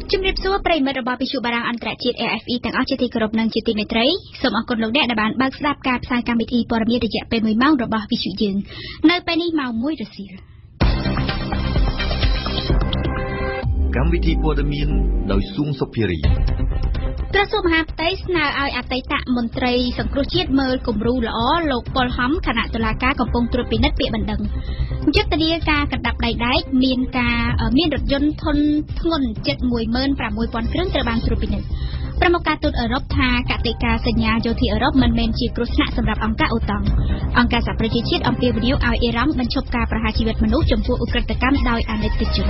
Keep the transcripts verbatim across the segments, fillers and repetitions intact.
ជំរាបសួរប្រិយមិត្តរបស់វិទ្យុបារាំងអន្តរជាតិ A F E ទាំងអស់ជាទីគោរពនិងជាទីមេត្រីសូមអរគុណលោកអ្នកដែលបានបើកស្ដាប់ការផ្សាយកម្មវិធីព័ត៌មានរយៈពេលមួយម៉ោងរបស់វិទ្យុយើងនៅពេលនេះម៉ោងមួយរសៀលកម្មវិធីព័ត៌មានដោយស៊ូងសុភារីក្រសួងមហាផ្ទៃស្នើឲ្យអតីតមន្ត្រីសង្គ្រោះជាតិមើលគំរូល្អលោកប៉ុលហំគណៈតុលាការកំពុងត្រួតពិនិត្យពាក្យបណ្ដឹងយុទ្ធនាការកណ្ដាប់ដៃដែកមានការមានរថយន្តធុនធ្ងន់ជិត មួយម៉ឺនប្រាំមួយពាន់គ្រឿងត្រូវបានត្រួតពិនិត្យប្រមុខការទូតអឺរ៉ុបថាកតិកាសញ្ញាយោធាអឺរ៉ុបមិនមែនជាគ្រោះថ្នាក់សម្រាប់អង្គការអូតាំងអង្គការសហប្រជាជាតិអំពាវនាវឲ្យអ៊ីរ៉ង់បញ្ឈប់ការប្រហារជីវិតមនុស្សចំពោះឧក្រិដ្ឋកម្មដោយអាណិកជន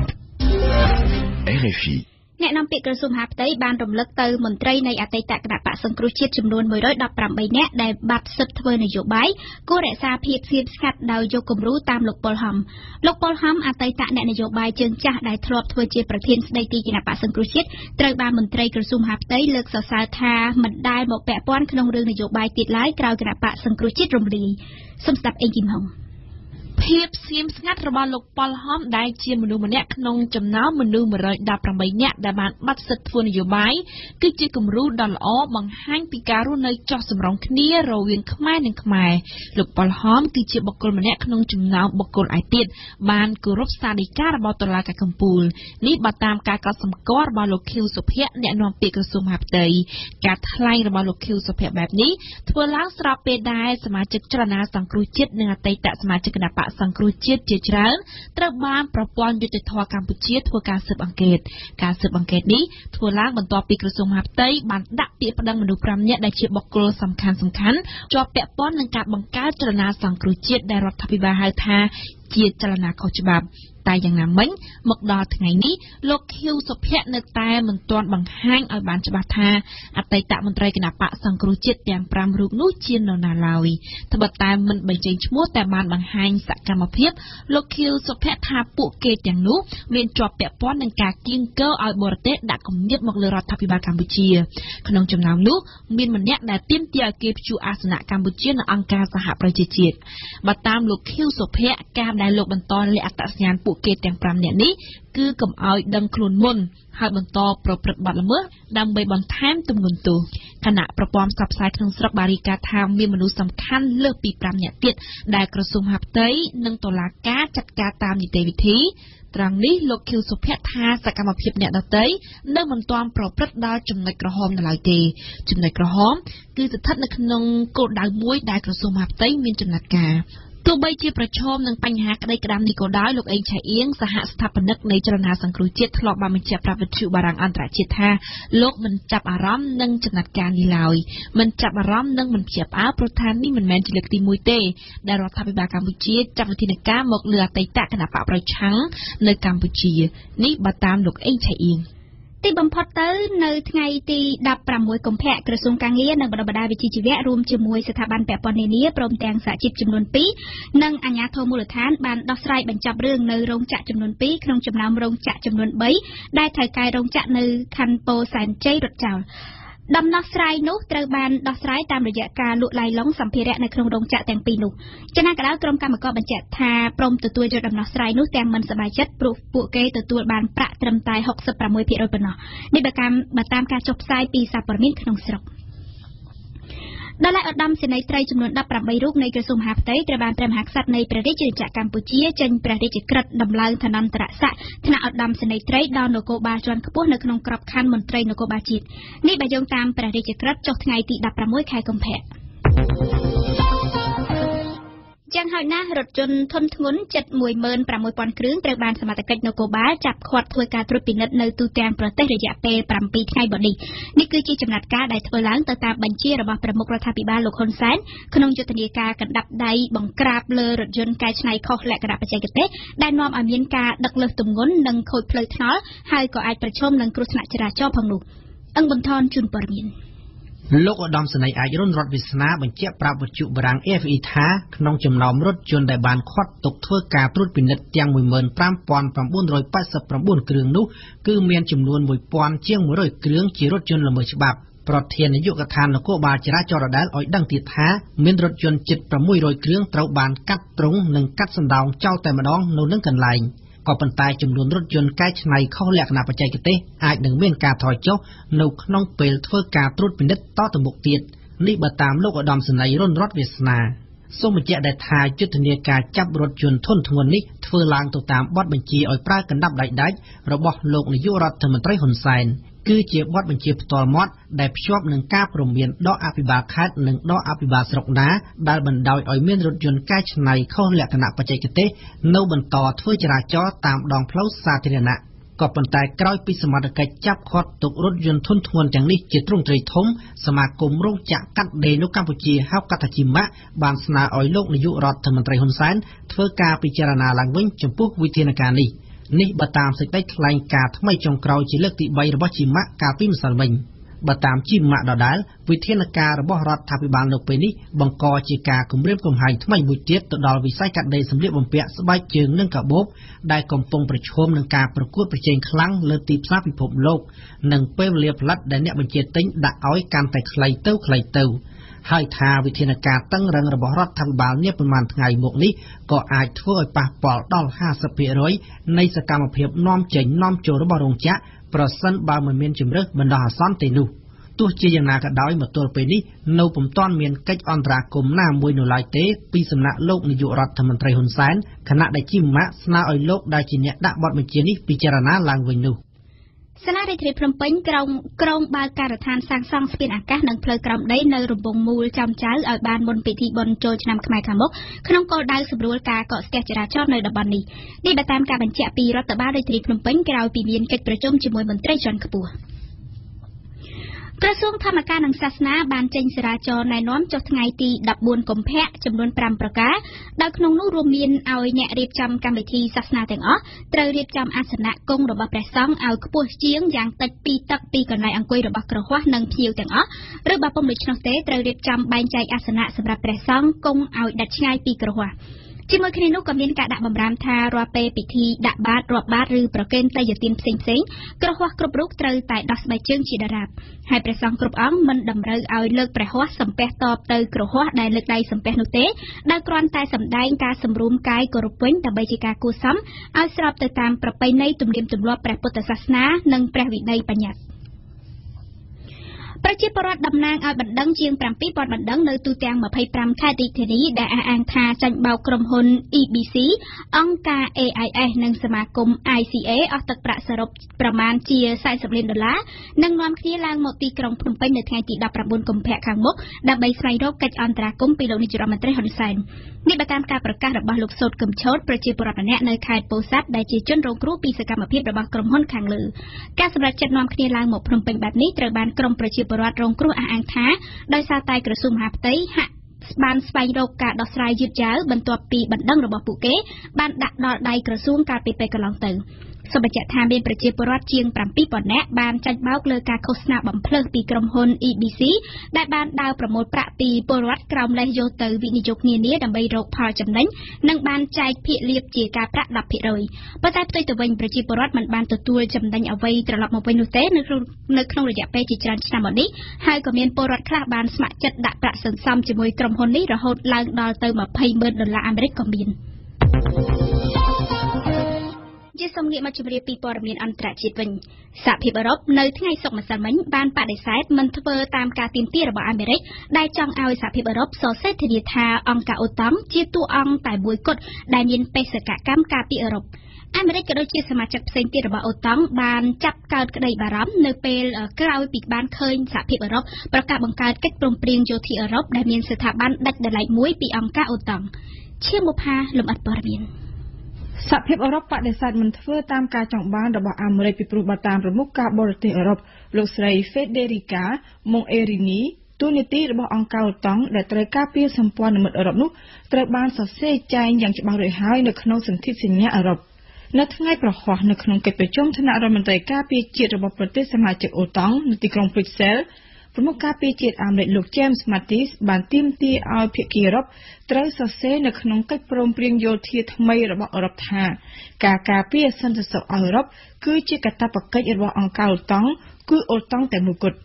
R F I អ្នកនាំពាក្យក្រសួងមហាផ្ទៃបានរំលឹកទៅមន្ត្រីនៃអតីតគណៈបកសង្គ្រោះជាតិចំនួនមួយរយដប់ប្រាំបីនាក់ដែលបាត់សិទ្ធិធ្វើនយោបាយគួររក្សាភាពស្ងៀមស្ងាត់ដោយយកគំរូតាមលោកប៉ុលហំលោកប៉ុលហំអតីតអ្នកនយោបាយជើងចាស់ដែលធ្លាប់ធ្វើជាប្រធានស្ដីទីគណៈបកសង្គ្រោះជាតិត្រូវបានមន្ត្រីក្រសួងមហាផ្ទៃលើកសរសើរថាមិនដែលមកពាក់ព័ន្ធក្នុងរឿងនយោបាយទៀតឡើយក្រោយគណៈបកសង្គ្រោះជាតិរំលាយសូមស្ដាប់អេងគីមហុងភាពស្ងៀមស្ងាត់របស់លោកប៉ុលហំដែលជាមនុស្សម្នាក់ក្នុងចំណោមមនុស្សមួយរយដប់ប្រាំបីនាក់ដែលបានបាត់សិទ្ធិធ្វើនយោបាយគឺជាគំរូដ៏ល្អបង្ហាញពីការរស់នៅចុះសម្រុងគ្នារវាងខ្មែរនិងខ្មែរលោកប៉ុលហំគឺជាបុគ្គលម្នាក់ក្នុងចំណោមបុគ្គលឯទៀតបានគោរពស្តីការរបស់តុលាការកំពូលនេះបើតាមការកត់សម្គាល់របស់លោកខៀវសុភ័ក្រអ្នកនាំពាក្យក្រសួងមហាផ្ទៃការថ្លែងរបស់លោកខៀវសុភ័ក្របែបនេះធ្វើឡើងស្របពេលដែលសមាជិកចលនាសង្គ្រោះជាតិនិងអតីតសមាជិកគណៈបកសង្គ្រោះជាតិជាច្រើនត្រូវបានប្រព័ន្ធយុតិធធម៌កម្ពុជាធ្វើការស៊ើបអង្កេតការស៊ើបអង្កេតនេះធ្វើឡើងបន្ទាប់ពីក្រសួងមហាផ្ទៃបានដាក់ពាក្យប្តឹងមនុស្សប្រាំនាក់ដែលជាបុគ្គលសំខាន់សំខាន់ជាប់ពាក់ព័ន្ធនឹងការបង្កើតចលនាសង្គ្រោះជាតិដែលរដ្ឋាភិបាលហៅថាជាចលនាខុសច្បាប់តែយ៉ាងណាមិញមកដល់ថ្ងៃនេះលោកខៀវសុភ័ក្រនៅតែមិនទាន់បង្ហាញឲ្យបានច្បាស់ថាអតីតមន្ត្រីគណៈបកសង្គ្រោះជាតិទាំងប្រាំរូបនោះជានរណាឡើយត្បិតតែមិនបញ្ចេញឈ្មោះតែបានបង្ហាញសកម្មភាពលោកខៀវសុភ័ក្រថាពួកគេទាំងនោះមានជាប់ពាក់ព័ន្ធនឹងការគៀងគរឲ្យបរទេសដាក់គំនាបមកលើរដ្ឋាភិបាលកម្ពុជាក្នុងចំណោមនោះមានម្នាក់ដែលទាមទារឲ្យគេព្យួរអាសនៈកម្ពុជានៅអង្គការសហប្រជាជាតិបើតាមលោកខៀវសុភ័ក្រការដែលលោកបន្តលាក់អត្តសញ្ញាណពួកគេទាំងប្រាំនាក់នេះគឺកុំឲ្យដឹងខ្លួនមុនហើយបន្តប្រព្រឹត្តបទល្មើសដើម្បីបន្ថែមទម្ងន់ទោសគណៈប្រព័ន្ធផ្សព្វផ្សាយក្នុងស្រុកបានរាយការណ៍ថាមានមនុស្សសំខាន់លើសពីប្រាំនាក់ទៀតដែលក្រសួងមហាផ្ទៃនិងតុលាការចាត់ការតាមនីតិវិធីត្រង់នេះលោកខៀវសុភ័ក្រថាសកម្មភាពអ្នកដទៃនៅមិនទាន់ប្រព្រឹត្តដល់ចំណុចក្រហមនៅឡើយទេចំណុចក្រហមគឺស្ថិតនៅក្នុងគោលដៅមួយដែលក្រសួងមហាផ្ទៃមានចំណាត់ការទោះបីជាប្រឈមនឹងបញ្ហាក្តីក្តាមនេះក៏ដោយលោកអេងឆៃអៀងសហស្ថាបនិកនៃចលនាសង្គ្រោះជាតិធ្លាប់បានបញ្ជាក់ប្រាប់វិទ្យុបារាំងអន្តរជាតិថាលោកមិនចាប់អារម្មណ៍នឹងចំណាត់ការនេះឡើយមិនចាប់អារម្មណ៍នឹងមិនភ្ញាក់ផ្អើលព្រោះថានេះមិនមែនជាលើកទីមួយទេដែលរដ្ឋាភិបាលកម្ពុជាចាត់វិធានការមកលើអតីតគណៈបកប្រឆាំងនៅកម្ពុជានេះបើតាមលោកអេងឆៃអៀងទីបំផុតទៅនៅថ្ងៃទីដប់ប្រាំមួយកុម្ភៈក្រសួងការងារនិងបណ្ដុះបណ្ដាលវិជ្ជាជីវៈរួមជាមួយស្ថាប័នពាក់ព័ន្ធនានាព្រមទាំងសហជីពចំនួនពីរនិងអាជ្ញាធរមូលដ្ឋានបានដោះស្រាយបញ្ចប់រឿងនៅរោងចក្រចំនួនពីរក្នុងចំណោមរោងចក្រចំនួនបីដែលថៅកែរោងចក្រនៅខណ្ឌពោធិ៍សែនជ័យរត់ចោលដំណោះស្រាយនោះត្រូវបានដោះស្រាយតាមរយៈការលក់ឡាយឡុងសម្ភារៈនៅក្នុងរោងចក្រទាំងពីរនោះចំណាកដោក្រុមកម្មការបញ្ជាក់ថាព្រមទទួលយកដំណោះស្រាយនោះទាំងមិនសប្បាយចិត្តព្រោះពួកគេទទួលបានប្រាក់ត្រឹមតែ ហុកសិបប្រាំមួយភាគរយ ប៉ុណ្ណោះនេះបើតាមបើតាមការចុះផ្សាយពីសារព័ត៌មានក្នុងស្រុកដល់ឯឧត្តមសេនីយ៍ត្រីចំនួនដប់ប្រាំបីរូបនៃក្រសួងមហាផ្ទៃត្រូវបានព្រះមហាក្សត្រនៃព្រះរាជាណាចក្រកម្ពុជាចេញព្រះរាជក្រឹត្យដំឡើងឋានន្តរស័ក្តិថ្នាក់ឧត្តមសេនីយ៍ត្រីដល់នគរបាលជាន់ខ្ពស់នៅក្នុងក្របខ័ណ្ឌមន្ត្រីនគរបាលជាតិនេះបើយោងតាមព្រះរាជក្រឹត្យចុះថ្ងៃទីដប់ប្រាំមួយខែកុម្ភៈយ៉ាងហោចណាស់រថយន្តធុនធ្ងន់ជិត មួយម៉ឺនប្រាំមួយពាន់គ្រឿងត្រូវបានសមត្ថកិច្ចនគរបាលចាប់ឃាត់ធ្វើការត្រួតពិនិត្យនៅទូទាំងប្រទេសរយៈពេលប្រាំពីរថ្ងៃមកនេះនេះគឺជាចំណាត់ការដែលធ្វើឡើងទៅតាមបញ្ជារបស់ប្រមុខរដ្ឋាភិបាលលោកហ៊ុនសែនក្នុងយុទ្ធនាការកណ្ដាប់ដៃបង្ក្រាបលើរថយន្តកែច្នៃខុសលក្ខណៈបច្ចេកទេសដែលនាំឲ្យមានការដឹកលើសទម្ងន់និងខូចផ្លូវថ្នល់ហើយក៏អាចប្រឈមនឹងគ្រោះថ្នាក់ចរាចរណ៍ផងនោះអង្គបន្ថនជូនព័ត៌មានលោកឧត្តមសេនីយ៍អាចរុនរដ្ឋវាសនាបញ្ជាក់ប្រាប់វិទ្យុបារាំង A F E ថាក្នុងចំណោមរថយន្តដែលបានឃាត់ទុកធ្វើការត្រួតពិនិត្យទាំង មួយម៉ឺនប្រាំពាន់ប្រាំបួនរយប៉ែតសិបប្រាំបួនគ្រឿងនោះគឺមានចំនួន មួយពាន់ជាងមួយរយគ្រឿងជារថយន្តល្មើសច្បាប់ប្រធាននាយកដ្ឋាននគរបាលចរាចរណ៍ដដែលឲ្យដឹងទៀតថាមានរថយន្តជិត ប្រាំមួយរយគ្រឿងត្រូវបានកាត់ទ្រុងនិងកាត់សណ្ដោងចោលតែម្ដងនៅនឹងកន្លែងក៏ប៉ុន្តែចំនួនរថយន្តកែច្នៃខុសលក្ខណៈបច្ចេកទេសអាចនឹងមានការថយចុះនៅក្នុងពេលធ្វើការត្រួតពិនិត្យតទៅមុខទៀតនេះបើតាមលោកឧត្តមសេនីយ៍រុនរតវាសនាសូមបញ្ជាក់ដែរថាយុទ្ធនាការចាប់រថយន្តធុនធ្ងន់នេះធ្វើឡើងទៅតាមបទបញ្ជាឲ្យប្រើកណ្ដាប់ដៃដាច់របស់លោកនាយករដ្ឋមន្ត្រីហ៊ុនសែនគឺជាបទបញ្ជាផ្ទាល់មាត់ដែលភ្ជាប់នឹងការព្រមានដកអភិបាលខេត្តនិងដកអភិបាលស្រុកណាដែលបណ្ដោយឲ្យមានរថយន្តកែច្នៃខុសលក្ខណៈបច្ចេកទេសនៅបន្តធ្វើចរាចរណ៍តាមដងផ្លូវសាធារណៈក៏ប៉ុន្តែក្រោយពីសមត្ថកិច្ចចាប់ឃាត់ទុករថយន្តធុនធ្ងន់ទាំងនេះជាទ្រង់ទ្រាយធំសមាគមរោងចក្រកាត់ដេរនៅកម្ពុជាហៅកាត់ថាជីម៉ាក់បានស្នើឲ្យលោកនាយករដ្ឋមន្ត្រីហ៊ុនសែនធ្វើការពិចារណាឡើងវិញចំពោះវិធានការនេះនេះបើតាមសេចក្តីថ្លែងការណ៍ថ្មីចុងក្រោយជាលើកទីបីរបស់ជីម៉ាក់កាលពីម្សិលមិញបើតាមជីម៉ាក់ដដែលវិធានការរបស់រដ្ឋាភិបាលនៅពេលនេះបង្កជាការគំរាមកំហែងថ្មីមួយទៀតទៅដល់វិស័យកាត់ដេរសម្លៀកបំពាក់ស្បែកជើងនិងកាបូបដែលកំពុងប្រឈមនឹងការប្រកួតប្រជែងខ្លាំងលើទីផ្សារពិភពលោកនិងពេលវេលាផលិតដែលអ្នកបញ្ជាទិញដាក់ឲ្យកាន់តែខ្លីទៅខ្លីទៅហើយថាវិធានការតឹងរឹងរបស់រដ្ឋាភិបាលនាប្រមាណថ្ងៃមកនេះក៏អាចធ្វើឲ្យប៉ះពាល់ដល់ ห้าสิบភាគរយ នៃសកម្មភាពនាំចេញនាំចូលរបស់រោងចក្រប្រសិនបើមិនមានជំរើសបណ្ដោះអាសន្នទេនោះទោះជាយ៉ាងណាក៏ដោយមកទល់ពេលនេះនៅពុំទាន់មានកិច្ចអន្តរាគមន៍ណាមួយនៅឡើយទេពីសំណាក់លោកនាយករដ្ឋមន្ត្រីហ៊ុនសែនខណៈដែលជីម៉ាក់ស្នើឲ្យលោកដែលជាអ្នកដាក់បទបញ្ជានេះពិចារណាឡើងវិញនោះសាលារដ្ឋាភិបាលភ្នំពេញក្រុងក្រុងបើកការដ្ឋានសាងសង់ស្ពានអាកាសនិងផ្លូវក្រោមដីនៅរំពងមូលចំចៅឲ្យបានមុនពិធីបុណ្យចូលឆ្នាំខ្មែរខាងមុខក្នុងគោលដៅសម្រួលការកកស្ទះចរាចរណ៍នៅតំបន់នេះនេះបើតាមការបញ្ជាក់ពីរដ្ឋបាលរាជធានីភ្នំពេញក្រោយពីមានកិច្ចប្រជុំជាមួយមន្ត្រីជាន់ខ្ពស់ក្រសួងធម្មការនិងសាសនាបានចេញសារាចរណ៍ណែនាំចុះថ្ងៃទីដប់បួនកុម្ភៈចំនួនប្រាំប្រការដោយក្នុងនោះរួមមានឲ្យអ្នករៀបចំកម្មវិធីសាសនាទាំងអស់ត្រូវរៀបចំអាសនៈគង់របស់ព្រះសង្ឃឲ្យខ្ពស់ជាងយ៉ាងតិចពីរតឹកពីកន្លែងអង្គុយរបស់គ្រហស្ថនិងភ្ញៀវទាំងអស់ឬបើពុំដូច្នោះទេត្រូវរៀបចំបែងចែកអាសនៈសម្រាប់ព្រះសង្ឃគង់ឲ្យដាច់ឆ្ងាយពីគ្រហស្ថជាមួយគ្នានោះក៏មានការដាក់បម្រាមថារាល់ពេលពិធីដាក់បាតរាប់បាតឬប្រគេនទេយ្យទានផ្សេងផ្សេងគ្រហស្ថគ្រប់រូបត្រូវតែដោះស្បែកជើងជាដរាបហើយព្រះសង្ឃគ្រប់អង្គមិនតម្រូវឲ្យលើកព្រះហស្ថសំពះតបទៅគ្រហស្ថដែលលើកដៃសំពះនោះទេដែលគ្រាន់តែសម្ដែងការសម្រួមកាយគោរពវិញដើម្បីជាការគួរសមឲ្យស្របទៅតាមប្រពៃណីទំនៀមទម្លាប់ព្រះពុទ្ធសាសនានិងព្រះវិន័យបញ្ញត្តិប្រជាពលរដ្ឋតំណាងឲ្យបណ្ដឹងជាង ប្រាំពីរពាន់ បណ្ដឹងនៅទូទាំង ម្ភៃប្រាំ ខេត្តរាជធានីដែលអះអាងថាចាញ់បោកក្រុមហ៊ុន អ៊ី ប៊ី ស៊ី អង្គការ អេ អាយ អេស និងសមាគម អាយ ស៊ី អេ អស់ទឹកប្រាក់សរុបប្រមាណជា สี่สิบ លានដុល្លារនិងនាំគ្នាឡើងមកទីក្រុងភ្នំពេញនៅថ្ងៃទីដប់ប្រាំបួនកុម្ភៈខាងមុខដើម្បីស្វែងរកកិច្ចអន្តរាគមន៍ពីលោកនាយករដ្ឋមន្ត្រីហ៊ុនសែននេះបើតាមការប្រកាសរបស់លោកសូតកឹមឆោតប្រជាពលរដ្ឋម្នាក់នៅខេត្តពោធិ៍សាត់ដែលជាជនរងគ្រោះពីសកម្មភាពរបស់ក្រុមហ៊ុនខាងលើការសម្រេចចិត្តនាំគ្នាឡើងមកភ្នំពេញបែបនេះត្រូវបានក្រុមប្រជាពលរដ្ឋរងគ្រោះអះអាងថាដោយសារតែក្រសួងមហាផ្ទៃហាក់បានស្វែងរកការដោះស្រាយយឺតយ៉ាវបន្ទាប់ពីបណ្ដឹងរបស់ពួកគេបានដាក់ដល់ដៃក្រសួងកាលពីពេលកន្លងទៅសូមបញ្ជាក់ថាមានប្រជាពលរដ្ឋជាង ប្រាំពីរពាន់ នាក់បានចាញ់បោកលើការឃោសនាបំភ្លើសពីក្រុមហ៊ុន អ៊ី ប៊ី ស៊ី ដែលបានដើរប្រមូលប្រាក់ពីពលរដ្ឋក្រោមលេសយកទៅវិនិយោគនានាដើម្បីរកផលចំណេញនិងបានចែកភាគលាភជាការប្រាក់ ដប់ភាគរយ ប៉ុន្តែផ្ទុយទៅវិញប្រជាពលរដ្ឋមិនបានទទួលចំណេញអ្វីត្រឡប់មកវិញនោះទេនៅក្នុងនៅក្នុងរយៈពេលជាច្រើនឆ្នាំមកនេះហើយក៏មានពលរដ្ឋខ្លះបានស្ម័គ្រចិត្តដាក់ប្រាក់សន្សំជាមួយក្រុមហ៊ុននេះរហូតឡើងដល់ទៅ ម្ភៃម៉ឺន ដុល្លារអាមេរិកក៏មានជាសំងាកមកជម្រាបពីព័ត៌មានអន្តរជាតិវិញសហភាពអឺរ៉ុបនៅថ្ងៃសុក្រម្សិលមិញបានបដិសេធមិនធ្វើតាមការទាមទាររបស់អាមេរិកដែលចង់ឲ្យសហភាពអឺរ៉ុបសរសេរធានាថាអង្គការអូតាំងជាតួអង្គតែមួយគត់ដែលមានបេសកកម្មការពារអឺរ៉ុបអាមេរិកក៏ដូចជាសមាជិកផ្សេងទៀតរបស់អូតាំងបានចាប់កើតក្តីបារម្ភនៅពេលក្រោយពីបានឃើញសហភាពអឺរ៉ុបប្រកាសបង្កើតកិច្ចព្រមព្រៀងយោធាអឺរ៉ុបដែលមានស្ថាប័នដាច់ដោយឡែកមួយពីអង្គការអូតាំងឈាមបុផាលំអិតព័ត៌មានសហភាពអឺរ៉ុបបដិសេធមិនធ្វើតាមការចង់បានរបស់អាមេរិកពីព្រោះបើតាមប្រមុខការបរទេសអឺរ៉ុបលោកស្រី Federica Mogherini ទូនីតិរបស់អង្គការអូតាំងដែលត្រូវការពារសម្ព័ន្ធមិត្តអឺរ៉ុបនោះត្រូវបានសរសេរចែងយ៉ាងច្បាស់រួចហើយនៅក្នុងសន្ធិសញ្ញាអឺរ៉ុបនៅថ្ងៃប្រហ័សនៅក្នុងកិច្ចប្រជុំថ្នាក់រដ្ឋមន្ត្រីការពារជាតិរបស់ប្រទេសសមាជិកអូតាំងនៅទីក្រុង Brusselsប្រមុខការពារជាតិអាមេរិកលោក James Mattis បានទាមទារឲ្យភាគីអឺរ៉ុបត្រូវសរសេរនៅក្នុងកិច្ចព្រមព្រៀងយោធាថ្មីរបស់អឺរ៉ុបថាការការពារសន្តិសុខអឺរ៉ុបគឺជាកាតព្វកិច្ចរបស់អង្គការអូតាំងគឺអូតាំងតែមួយគត់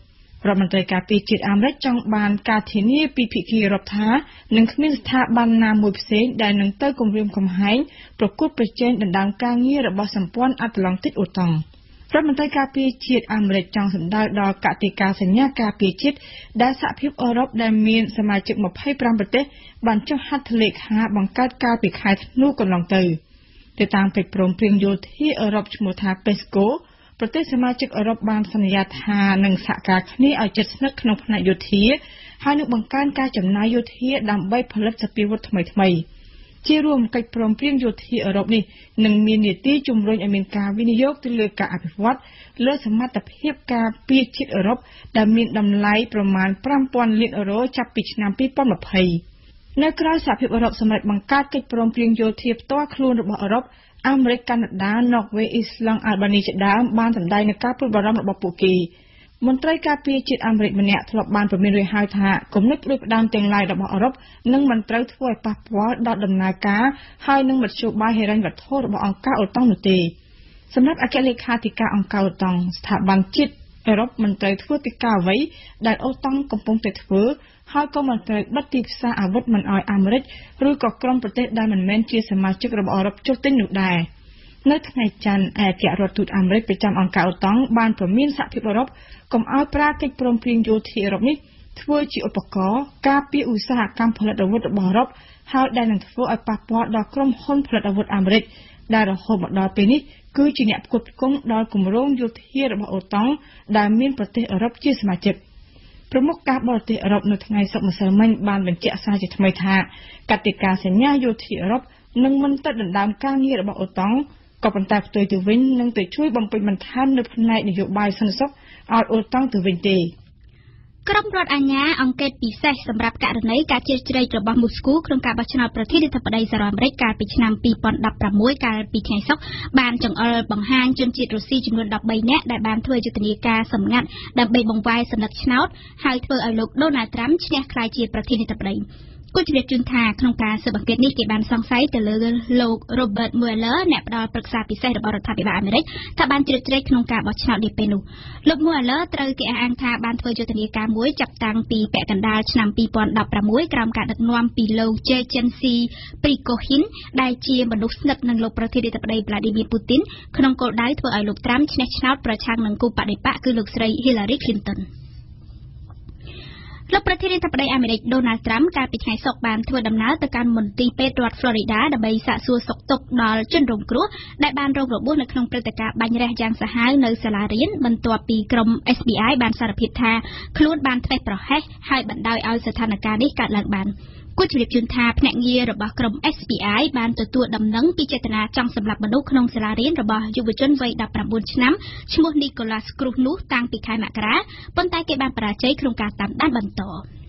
រដ្ឋមន្ត្រីការពារជាតិអាមេរិកចង់បានការធានាពីភាគីអឺរ៉ុបថានឹងគ្មានស្ថាប័នណាមួយផ្សេងដែលនឹងទៅគំរាមកំហែងប្រកួតប្រជែងដណ្ដើមការងាររបស់សម្ព័ន្ធអាត្លង់តិកអូតង់រដ្ឋមន្ត្រីការពារជាតិអាមេរិកចង់សម្ដៅដល់កតិកាសញ្ញាការពារជាតិដែលសហភាពអឺរ៉ុបដែលមានសមាជិកยี่สิบห้าប្រទេសបានចុះហត្ថលេខាបង្កើតកាលពីខែធ្នូកន្លងទៅទៅតាមកិច្ចព្រមព្រៀងយោធាអឺរ៉ុបឈ្មោះថា ពេសកូ ប្រទេសសមាជិកអឺរ៉ុបបានសន្យាថានឹងសហការគ្នាឲ្យជិតស្និទ្ធក្នុងផ្នែកយោធាហើយនឹងបង្កើនការចំណាយយោធាដើម្បីផលិតសព្វាវុធថ្មីៗជារួមកិច្ចព្រមព្រៀងយោធាអឺរ៉ុបនេះនឹងមាននីតិជំរុញឲ្យមានការវិនិយោគទៅលើការអភិវឌ្ឍលើសមត្ថភាពការពារជាតិអឺរ៉ុបដែលមានតម្លៃប្រមាណfive thousandលានអឺរ៉ូចាប់ពីឆ្នាំtwenty twentyនៅក្រៅសហភាពអឺរ៉ុបសម្រាប់បង្កើតកិច្ចព្រមព្រៀងយោធាផ្ទាល់ខ្លួនរបស់អឺរ៉ុបអាមេរិកកាណាដាណ័រវេអ៊ីស្លង់អាល់បានីជាដើមបានសម្ដែងនឹងការព្រួយបារម្ភរបស់ពួកគេមន្ត្រីការពារជាតិអាមេរិកម្នាក់ធ្លាប់បានប្រមានរួចហើយថាគំនិតផ្ដួចផ្ដើមទាំងឡាយរបស់អឺរ៉ុបនឹងមិនត្រូវធ្វើឲ្យប៉ះពាល់ដល់ដំណើរការហើយនឹងមធ្យោបាយហិរញ្ញវត្ថុរបស់អង្គការអូតុងនោះទេសម្រាប់អគ្គលេខាធិការអង្គការអូតុងស្ថាប័នជាតិអឺរ៉ុបមិនត្រូវធ្វើកិច្ចការអ្វីដែលអូតុងកំពុងតែធ្វើហើយក៏មិនត្រូវបិទទីផ្សារអាវុធមិនឲ្យអាមេរិកឬក៏ក្រុមប្រទេសដែលមិនមែនជាសមាជិករបស់អឺរ៉ុបចុះទិញនោះដែរនៅថ្ងៃច័ន្ទឯកអគ្គរដ្ឋទូតអាមេរិកប្រចាំអង្គការអូតុងបានព្រមានសហភាពអឺរ៉ុបកុំឲ្យប្រើកិច្ចព្រមព្រៀងយោធាអឺរ៉ុបនេះធ្វើជាឧបករណ៍ការពារឧស្សាហកម្មផលិតអាវុធរបស់អឺរ៉ុបហើយដែលនឹងធ្វើឲ្យប៉ះពាល់ដល់ក្រុមហ៊ុនផលិតអាវុធអាមេរិកដែលរហូតមកដល់ពេលនេះគឺជាអ្នកផ្គត់ផ្គង់ដល់គម្រោងយោធារបស់អូតុងដែលមានប្រទេសអឺរ៉ុបជាសមាជិកប្រមុខការបរទេសអឺរ៉ុបនៅថ្ងៃសុក្រម្សិលមិញបានបញ្ជាក់សារជាថ្មីថាកតិកាសញ្ញាយោធាអឺរ៉ុបនឹងមិនទៅដណ្ដើមការងាររបស់អូតុងក៏ប៉ុន្តែផ្ទុយទៅវិញនឹងទៅជួយបំពេញបន្ថែមនៅផ្នែកនយោបាយសន្តិសុខឲ្យអូតុងទៅវិញទេក្រុមរដ្ឋអាជ្ញាអង្គការពិសេសសម្រាប់ករណីការជ្រៀតជ្រែករបស់មូស្គូក្នុងការបោះឆ្នោតប្រធានាធិបតីសហរដ្ឋអាមេរិកកាលពីឆ្នាំtwenty sixteenកាលពីថ្ងៃសុក្របានចង្អុលបង្ហាញជនជាតិរុស្ស៊ីចំនួនthirteenនាក់ដែលបានធ្វើយុទ្ធនាការសម្ងាត់ដើម្បីបង្វែរសន្លឹកឆ្នោតហើយធ្វើឲ្យលោកដូណាល់ត្រាំឈ្នះក្លាយជាប្រធានាធិបតីគូជ្រាបជូនថាក្នុងការស៊ើបអង្កេតនេះគេបានសង្ស័យទៅលើលោក Robert Mueller អ្នកផ្ដល់ប្រឹក្សាពិសេសរបស់រដ្ឋាភិបាលអាមេរិកថាបានជ្រៀតជ្រែកក្នុងការបោះឆ្នោតនាពេលនោះលោក Mueller ត្រូវគេអះអាងថាបានធ្វើយុទ្ធនាការមួយចាប់តាំងពីពាក់កណ្ដាលឆ្នាំtwenty sixteenក្រោមការដឹកនាំពីលោក Jevgeny Prigozhin ដែលជាមនុស្សស្និទ្ធនឹងលោកប្រធានាធិបតី Vladimir Putin ក្នុងគោលដៅធ្វើឲ្យលោកត្រាំឈ្នះឆ្នោតប្រឆាំងនឹងគូបដិបកគឺលោកស្រី Hillary Clintonលោកប្រធានាធិបតីអាមេរិកដូណាល់ត្រាំកាលពីថ្ងៃសុក្របានធ្វើដំណើរទៅកាន់មន្ទីរពេទ្យរដ្ឋ Florida ដើម្បីសាកសួរសុខទុក្ខដល់ជនរងគ្រោះដែលបានរងរបួសនៅក្នុងព្រឹត្តិការណ៍បាញ់រះយ៉ាងសាហាវនៅសាលារៀនបន្ទាប់ពីក្រុម F B I បានសារភាពថាខ្លួនបានធ្វេសប្រហែសហើយបណ្ដោយឲ្យស្ថានភាពនេះកើតឡើងបានគូជ្រាបជូនថាភ្នាក់ងាររបស់ក្រុម F B I បានទទួលដំណឹងពីចេតនាចង់សម្លាប់មនុស្សក្នុងសាលារៀនរបស់យុវជនវ័យnineteenឆ្នាំឈ្មោះ Nicholas Cruz នោះតាំងពីខែមករាប៉ុន្តែគេបានបរាជ័យក្នុងការតាមដានបន្ត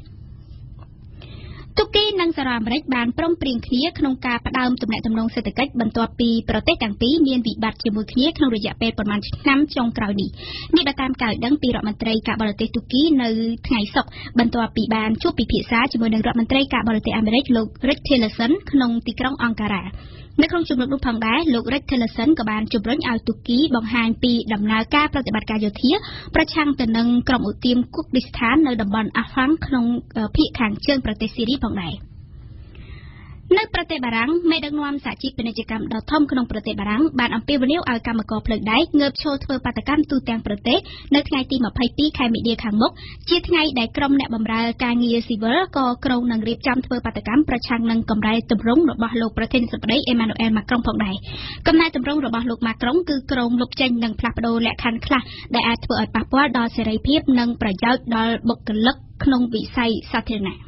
ទូគីនិងសហរដ្ឋអាមេរិកបានព្រមព្រៀងគ្នាក្នុងការផ្ដើមទំនាក់ទំនងសេដ្ឋកិច្ចបន្ទាប់ពីប្រទេសទាំងពីរមានវិបត្តិជាមួយគ្នាក្នុងរយៈពេលប្រមាណឆ្នាំចុងក្រោយនេះនេះបើតាមការដឹងពីរដ្ឋមន្ត្រីការបរទេសទូគីនៅថ្ងៃសុក្របន្ទាប់ពីបានជួបពិភាក្សាជាមួយនឹងរដ្ឋមន្ត្រីការបរទេសអាមេរិកលោក Rex Tillerson ក្នុងទីក្រុងអង្ការ៉ានៅក្នុងជំនួបនោះផងដែរលោក Rex Tillerson ក៏បានជំរុញឲ្យទូគីបង្ហាញពីដំណើរការប្រតិបត្តិការយោធាប្រឆាំងទៅនឹងក្រុមឧទាមគូគឌីស្ថាននៅតំបន់ Afrin ក្នុងភាគខាងជើងប្រទេសស៊ីរីផងដែរនៅប្រទេសបារាំងមេដឹកនាំសហជីពពាណិជ្ជកម្មដ៏ធំក្នុងប្រទេសបារាំងបានអំពាវនាវឲ្យកម្មករភ្លើងដែកងើបឈរធ្វើបាតកម្មទូទាំងប្រទេសនៅថ្ងៃទីtwenty-twoខែមីនាខាងមុខជាថ្ងៃដែលក្រុមអ្នកបម្រើការងារស៊ីវិលក៏ក្រុងនឹងរៀបចំធ្វើបាតកម្មប្រឆាំងនឹងកម្រៃទម្រង់របស់លោកប្រធានាធិបតី Emmanuel Macron ផងដែរកំណែទម្រង់របស់លោក Macron គឺក្រុងលុបចេញនិងផ្លាស់ប្ដូរលក្ខខណ្ឌខ្លះដែលអាចធ្វើឲ្យប៉ះពាល់ដល់សេរីភាពនិងប្រយោជន៍ដល់បុគ្គលិកក្នុងវិស័យសាធារណៈ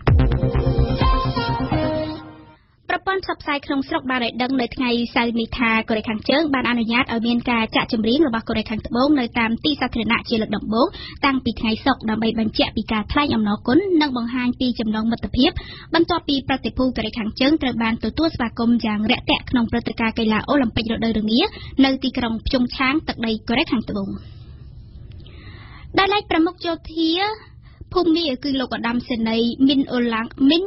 ប្រព័ន្ធផ្សព្វផ្សាយក្នុងស្រុកបានឲ្យដឹងនៅថ្ងៃសៅរ៍នេះថាកូរ៉េខាងជើងបានអនុញ្ញាតឲ្យមានការចាក់ចម្រៀងរបស់កូរ៉េខាងត្បូងនៅតាមទីសាធារណៈជាលើកដំបូងតាំងពីថ្ងៃសុក្រដើម្បីបញ្ជាក់ពីការថ្លែងអំណរគុណនិងបង្ហាញពីចំណងមិត្តភាពបន្ទាប់ពីប្រតិភូកូរ៉េខាងជើងត្រូវបានទទួលស្វាគមន៍យ៉ាងរាក់ទាក់ក្នុងព្រឹត្តិការណ៍កីឡាអូឡ িম্প ិករដូវរងានៅទីក្រុងភ្យុងឆាងទឹកដីកូរ៉េខាងត្បូងដោយឡែកប្រមុខយោធាភូមិគឺលោកឧត្តមសេនីយ៍មីនអូឡាំងមីនស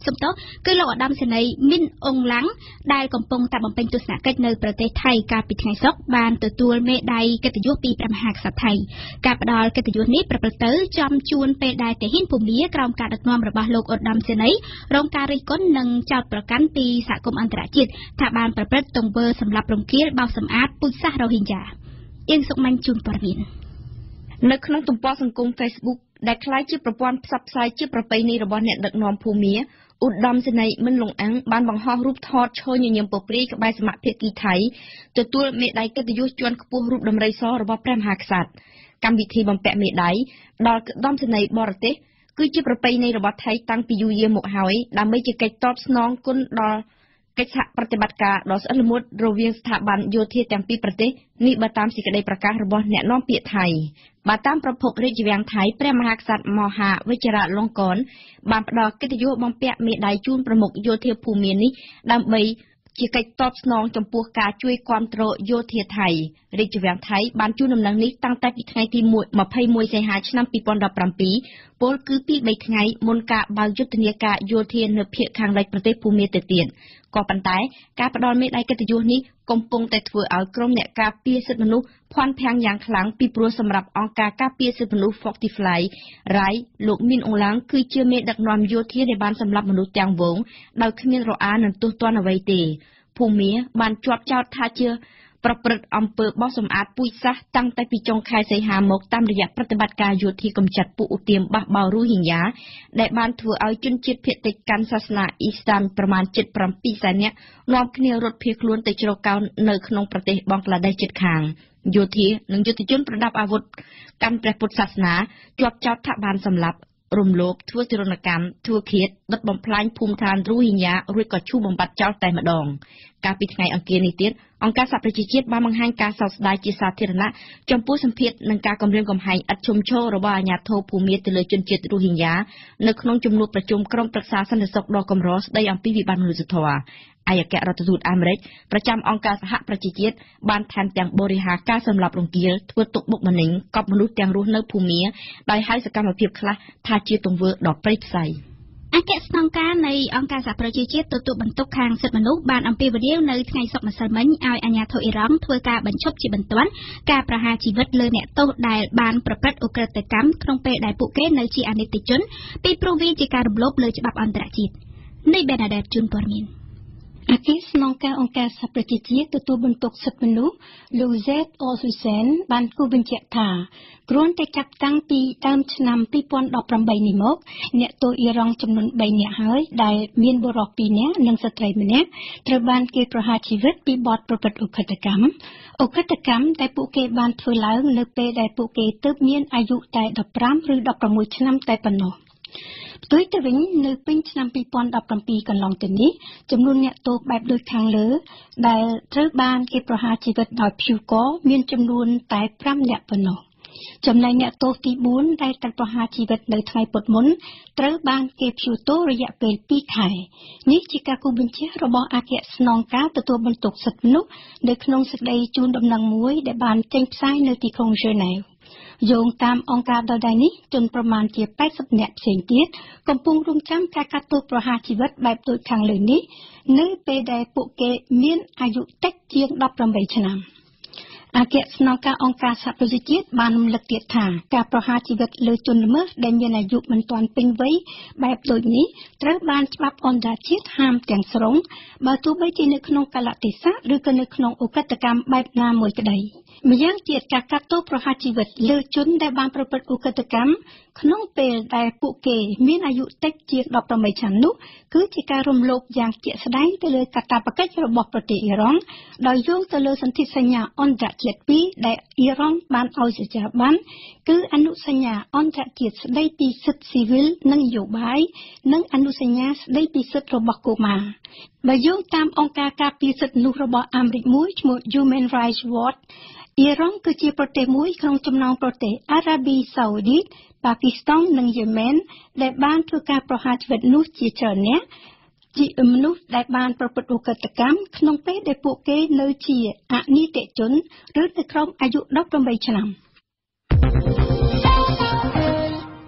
សំទោសគឺលោកឧត្តមសេនីយ៍មីនអ៊ុងឡាំងដែលកំពុងតែបំពេញទស្សនកិច្ចនៅប្រទេសថៃកាលពីថ្ងៃសុក្របានទទួលមេដាយកិត្តិយសពីព្រះមហាក្សត្រថៃការផ្ដល់កិត្តិយសនេះប្រព្រឹត្តទៅចំជួនពេលដែលទាហានភូមាក្រោមការដឹកនាំរបស់លោកឧត្តមសេនីយ៍រងការរិះគន់និងចោទប្រកាន់ពីសហគមន៍អន្តរជាតិថាបានប្រព្រឹត្តទង្វើសម្លាប់រង្គាលបោសសម្អាតពូជសាសន៍រ៉ូហីញ៉ាអៀងសុកម៉ាញ់ជូនព័ត៌មាននៅក្នុងទំព័រសង្គម Facebook ដែលក្លាយជាប្រព័ន្ធផ្សព្វផ្សាយជាប្រពៃណីរបស់អ្នកដឹកនាំភូមាឧត្តមសេនីយ៍មិនលងអាំងបានបង្ហោះរូបថតឈរញញឹមពព្រាយក្បែរសមាជិកថៃទទួលមេដាយកិត្តិយសជាន់ខ្ពស់រូបដំរីសរបស់ព្រះមហាក្សត្រកម្មវិធីបំពាក់មេដាយដល់ឧត្តមសេនីយ៍បរទេសគឺជាប្រពៃណីរបស់ថៃតាំងពីយូរយារមកហើយដើម្បីជាកិច្ចតបស្នងគុណដល់កិច្ចសហប្រតិបត្តិការដ៏ស្អិតល្មួតរវាងស្ថាប័នយោធាទាំងពីរប្រទេសនេះបើតាមសេចក្តីប្រកាសរបស់អ្នកនាំពាក្យថៃបើតាមប្រភពរាជវាំងថៃព្រះមហាក្សត្រមហាវិជ្ជរលង្កនបានផ្ដល់កិត្តិយសបំពាក់មេដាយជូនប្រមុខយោធាភូមានេះដើម្បីជាកិច្ចតបស្នងចំពោះការជួយគាំទ្រយោធាថៃរាជវាំងថៃបានជូនដំណឹងនេះតាំងតែពីថ្ងៃទីម្ភៃមួយសីហាឆ្នាំពីរពាន់ដប់ប្រាំពីរពលគឺពីរបីថ្ងៃមុនការបើកយុទ្ធនាការយោធានៅភាគខាងលិចប្រទេសភូមាទៅទៀតក៏ប៉ុន្តែការផ្ដល់មេដាយកិត្តិយសនេះកំពុងតែធ្វើឲ្យក្រុមអ្នកការពារសិទ្ធិមនុស្សភ័ន្តភាំងយ៉ាងខ្លាំងពីព្រោះសម្រាប់អង្គការការពារសិទ្ធិមនុស្ស Fortify រ៉ៃលោកមីនអ៊ុងឡាំងគឺជាមេដឹកនាំយោធាដែលបានសម្លាប់មនុស្សទាំងវងដោយគ្មានរអានិងទោសទណ្ឌអ្វីទេភូមាបានជាប់ចោទថាជាប្រព្រឹត្តអំពើបោសសម្អាតពូជសាសន៍តាំងតែពីចុងខែសីហាមកតាមរយៈប្រតិបត្តិការយោធាកម្ចាត់ពួកឧទាមបះបោររ៉ូហីញ៉ាដែលបានធ្វើឲ្យជនជាតិភាគតិចកាន់សាសនាអ៊ីស្លាមប្រមាណជិតប្រាំពីរសែននាក់នាំគ្នារត់ភៀសខ្លួនទៅជ្រកកោននៅក្នុងប្រទេសបង់ក្លាដេសជិតខាងយោធានិងយុទ្ធជនប្រដាប់អាវុធកាន់ព្រះពុទ្ធសាសនាជាប់ចោទថាបានសម្លាប់រំលោភធ្វើទរណកម្មធ្វើឃាតដុតបំផ្លាញភូមិឋានរ៉ូហីញ៉ារួចក៏ឈូសបំបត្តិចោលតែម្ដងកាលពីថ្ងៃអង្គារនេះទៀតអង្គការសហប្រជាជាតិបានបង្ហាញការសោកស្ដាយជាសាធារណៈចំពោះសម្ពាធនិងការគំរាមកំហែងឥតឈុំឈររបស់អាជ្ញាធរភូមាទៅលើជនជាតិរ៉ូហីញ៉ានៅក្នុងជំនួបប្រជុំក្រុមប្រឹក្សាសន្តិសុខដ៏កម្រស្ដីអំពីវិបត្តិមនុស្សធម៌ឯកអគ្គរដ្ឋទូតអាមេរិកប្រចាំអង្គការសហប្រជាជាតិបានថែមទាំងបរិហារការសម្លាប់រង្គាលធ្វើទុកបុកម្នេញកប់មនុស្សទាំងរស់នៅភូមាដោយហៅសកម្មភាពខ្លះថាជាទង្វើដ៏ព្រៃផ្សៃអគ្គស្នងការនៃអង្គការសហប្រជាជាតិទទួលបន្ទុកខាងសិទ្ធិមនុស្សបានអំពាវនាវនៅថ្ងៃសុក្រម្សិលមិញឲ្យអាជ្ញាធរអ៊ីរ៉ង់ធ្វើការបញ្ឈប់ជាបន្ទាន់ការប្រហារជីវិតលើអ្នកទោសដែលបានប្រព្រឹត្តឧក្រិដ្ឋកម្មក្នុងពេលដែលពួកគេនៅជាអនិច្ចជនពីព្រោះវាជាការរំលោភលើច្បាប់អន្តរជាតិនេះបែនណាដែលជូនព័ត៌មានអគ្គស្នងការអង្គការសហប្រជាជាតិទទួលបន្ទុកសិទ្ធិមនុស្សលោកហ្សេតអូស៊ូសែនបានគូបញ្ជាក់ថាគ្រាន់តែចាប់តាំងពីដើមឆ្នាំពីរពាន់ដប់ប្រាំបីនេះមកអ្នកទោសអ៊ីរ៉ង់ចំនួនបីនាក់ហើយដែលមានបុរសពីរនាក់និងស្ត្រីម្នាក់ត្រូវបានគេប្រហារជីវិតពីបទប្រព្រឹត្តឧក្រិដ្ឋកម្មឧក្រិដ្ឋកម្មដែលពួកគេបានធ្វើឡើងនៅពេលដែលពួកគេទើបមានអាយុតែដប់ប្រាំឬដប់ប្រាំមួយឆ្នាំតែប៉ុណ្ណោះផ្ទុយទៅវិញនៅពេញឆ្នាំពីរពាន់ដប់ប្រាំពីរកន្លងទៅនេះចំនួនអ្នកទោសបែបដូចខាងលើដែលត្រូវបានគេប្រហារជីវិតដោយព្យូកមានចំនួនតែប្រាំនាក់ប៉ុណ្ណោះចំណែកអ្នកទោសទីបួនដែលត្រូវប្រហារជីវិតនៅថ្ងៃពុធមុនត្រូវបានគេព្យូទោសរយៈពេលពីរខែនេះជាការគូបញ្ជាក់របស់អគ្គស្នងការទទួលបន្ទុកសិទ្ធិមនុស្សនៅក្នុងសេចក្តីជូនដំណឹងមួយដែលបានចេញផ្សាយនៅទីក្រុងហ្សឺណែវយោងតាមអង្គការដដែលនេះជនប្រមាណជាแปดสิบនាក់ផ្សេងទៀតកំពុងរងចាំការកាត់ទោសប្រហារជីវិតបែបដូចខាងលើនេះនៅពេលដែលពួកគេមានអាយុតិចជាងដប់ប្រាំបីឆ្នាំអគ្គស្នងការអង្គការសហប្រជាជាតិបានរំលឹកទៀតថាការប្រហារជីវិតលើជនល្មើសដែលមានអាយុមិនទាន់ពេញវ័យបែបដូចនេះត្រូវបានច្បាប់អន្តរជាតិហាមទាំងស្រុងបើទោះបីជានៅក្នុងកាលៈទេសៈឬក៏នៅក្នុងឧក្រិដ្ឋកម្មបែបណាមួយក្តីម្យ៉ាងទៀតការកាត់ទោសប្រហារជីវិតលើជនដែលបានប្រព្រឹត្តឧក្រិដ្ឋកម្មក្នុងពេលដែលពួកគេមានអាយុតិចជាងដប់ប្រាំបីឆ្នាំនោះគឺជាការរំលោភយ៉ាងជាក់ស្ដែងទៅលើកាតព្វកិច្ចរបស់ប្រទេសអ៊ីរ៉ង់ដោយយោងទៅលើសន្ធិសញ្ញាអន្តរជាតិពីរដែលអ៊ីរ៉ង់បានឲ្យសច្ចាប័នគឺអនុសញ្ញាអន្តរជាតិស្តីពីសិទ្ធិស៊ីវិលនិងនយោបាយនិងអនុសញ្ញាស្តីពីសិទ្ធិរបស់កុមារបើយោងតាមអង្គការការពារសិទ្ធិមនុស្សរបស់អាមេរិកមួយឈ្មោះ Human Rights Watch អ៊ីរ៉ង់គឺជាប្រទេសមួយក្នុងចំណោមប្រទេសអារ៉ាប៊ីសាអូឌីតប៉ាគីស្ថាននិងយេម៉ែនដែលបានធ្វើការប្រហារជីវិតនោះជាច្រើនអ្នកជាមនុស្សដែលបានប្រព្រឹត្តឧក្រិដ្ឋកម្មក្នុងពេលដែលពួកគេនៅជាអនីតិជនឬនៅក្រោមអាយុដប់ប្រាំបីឆ្នាំជា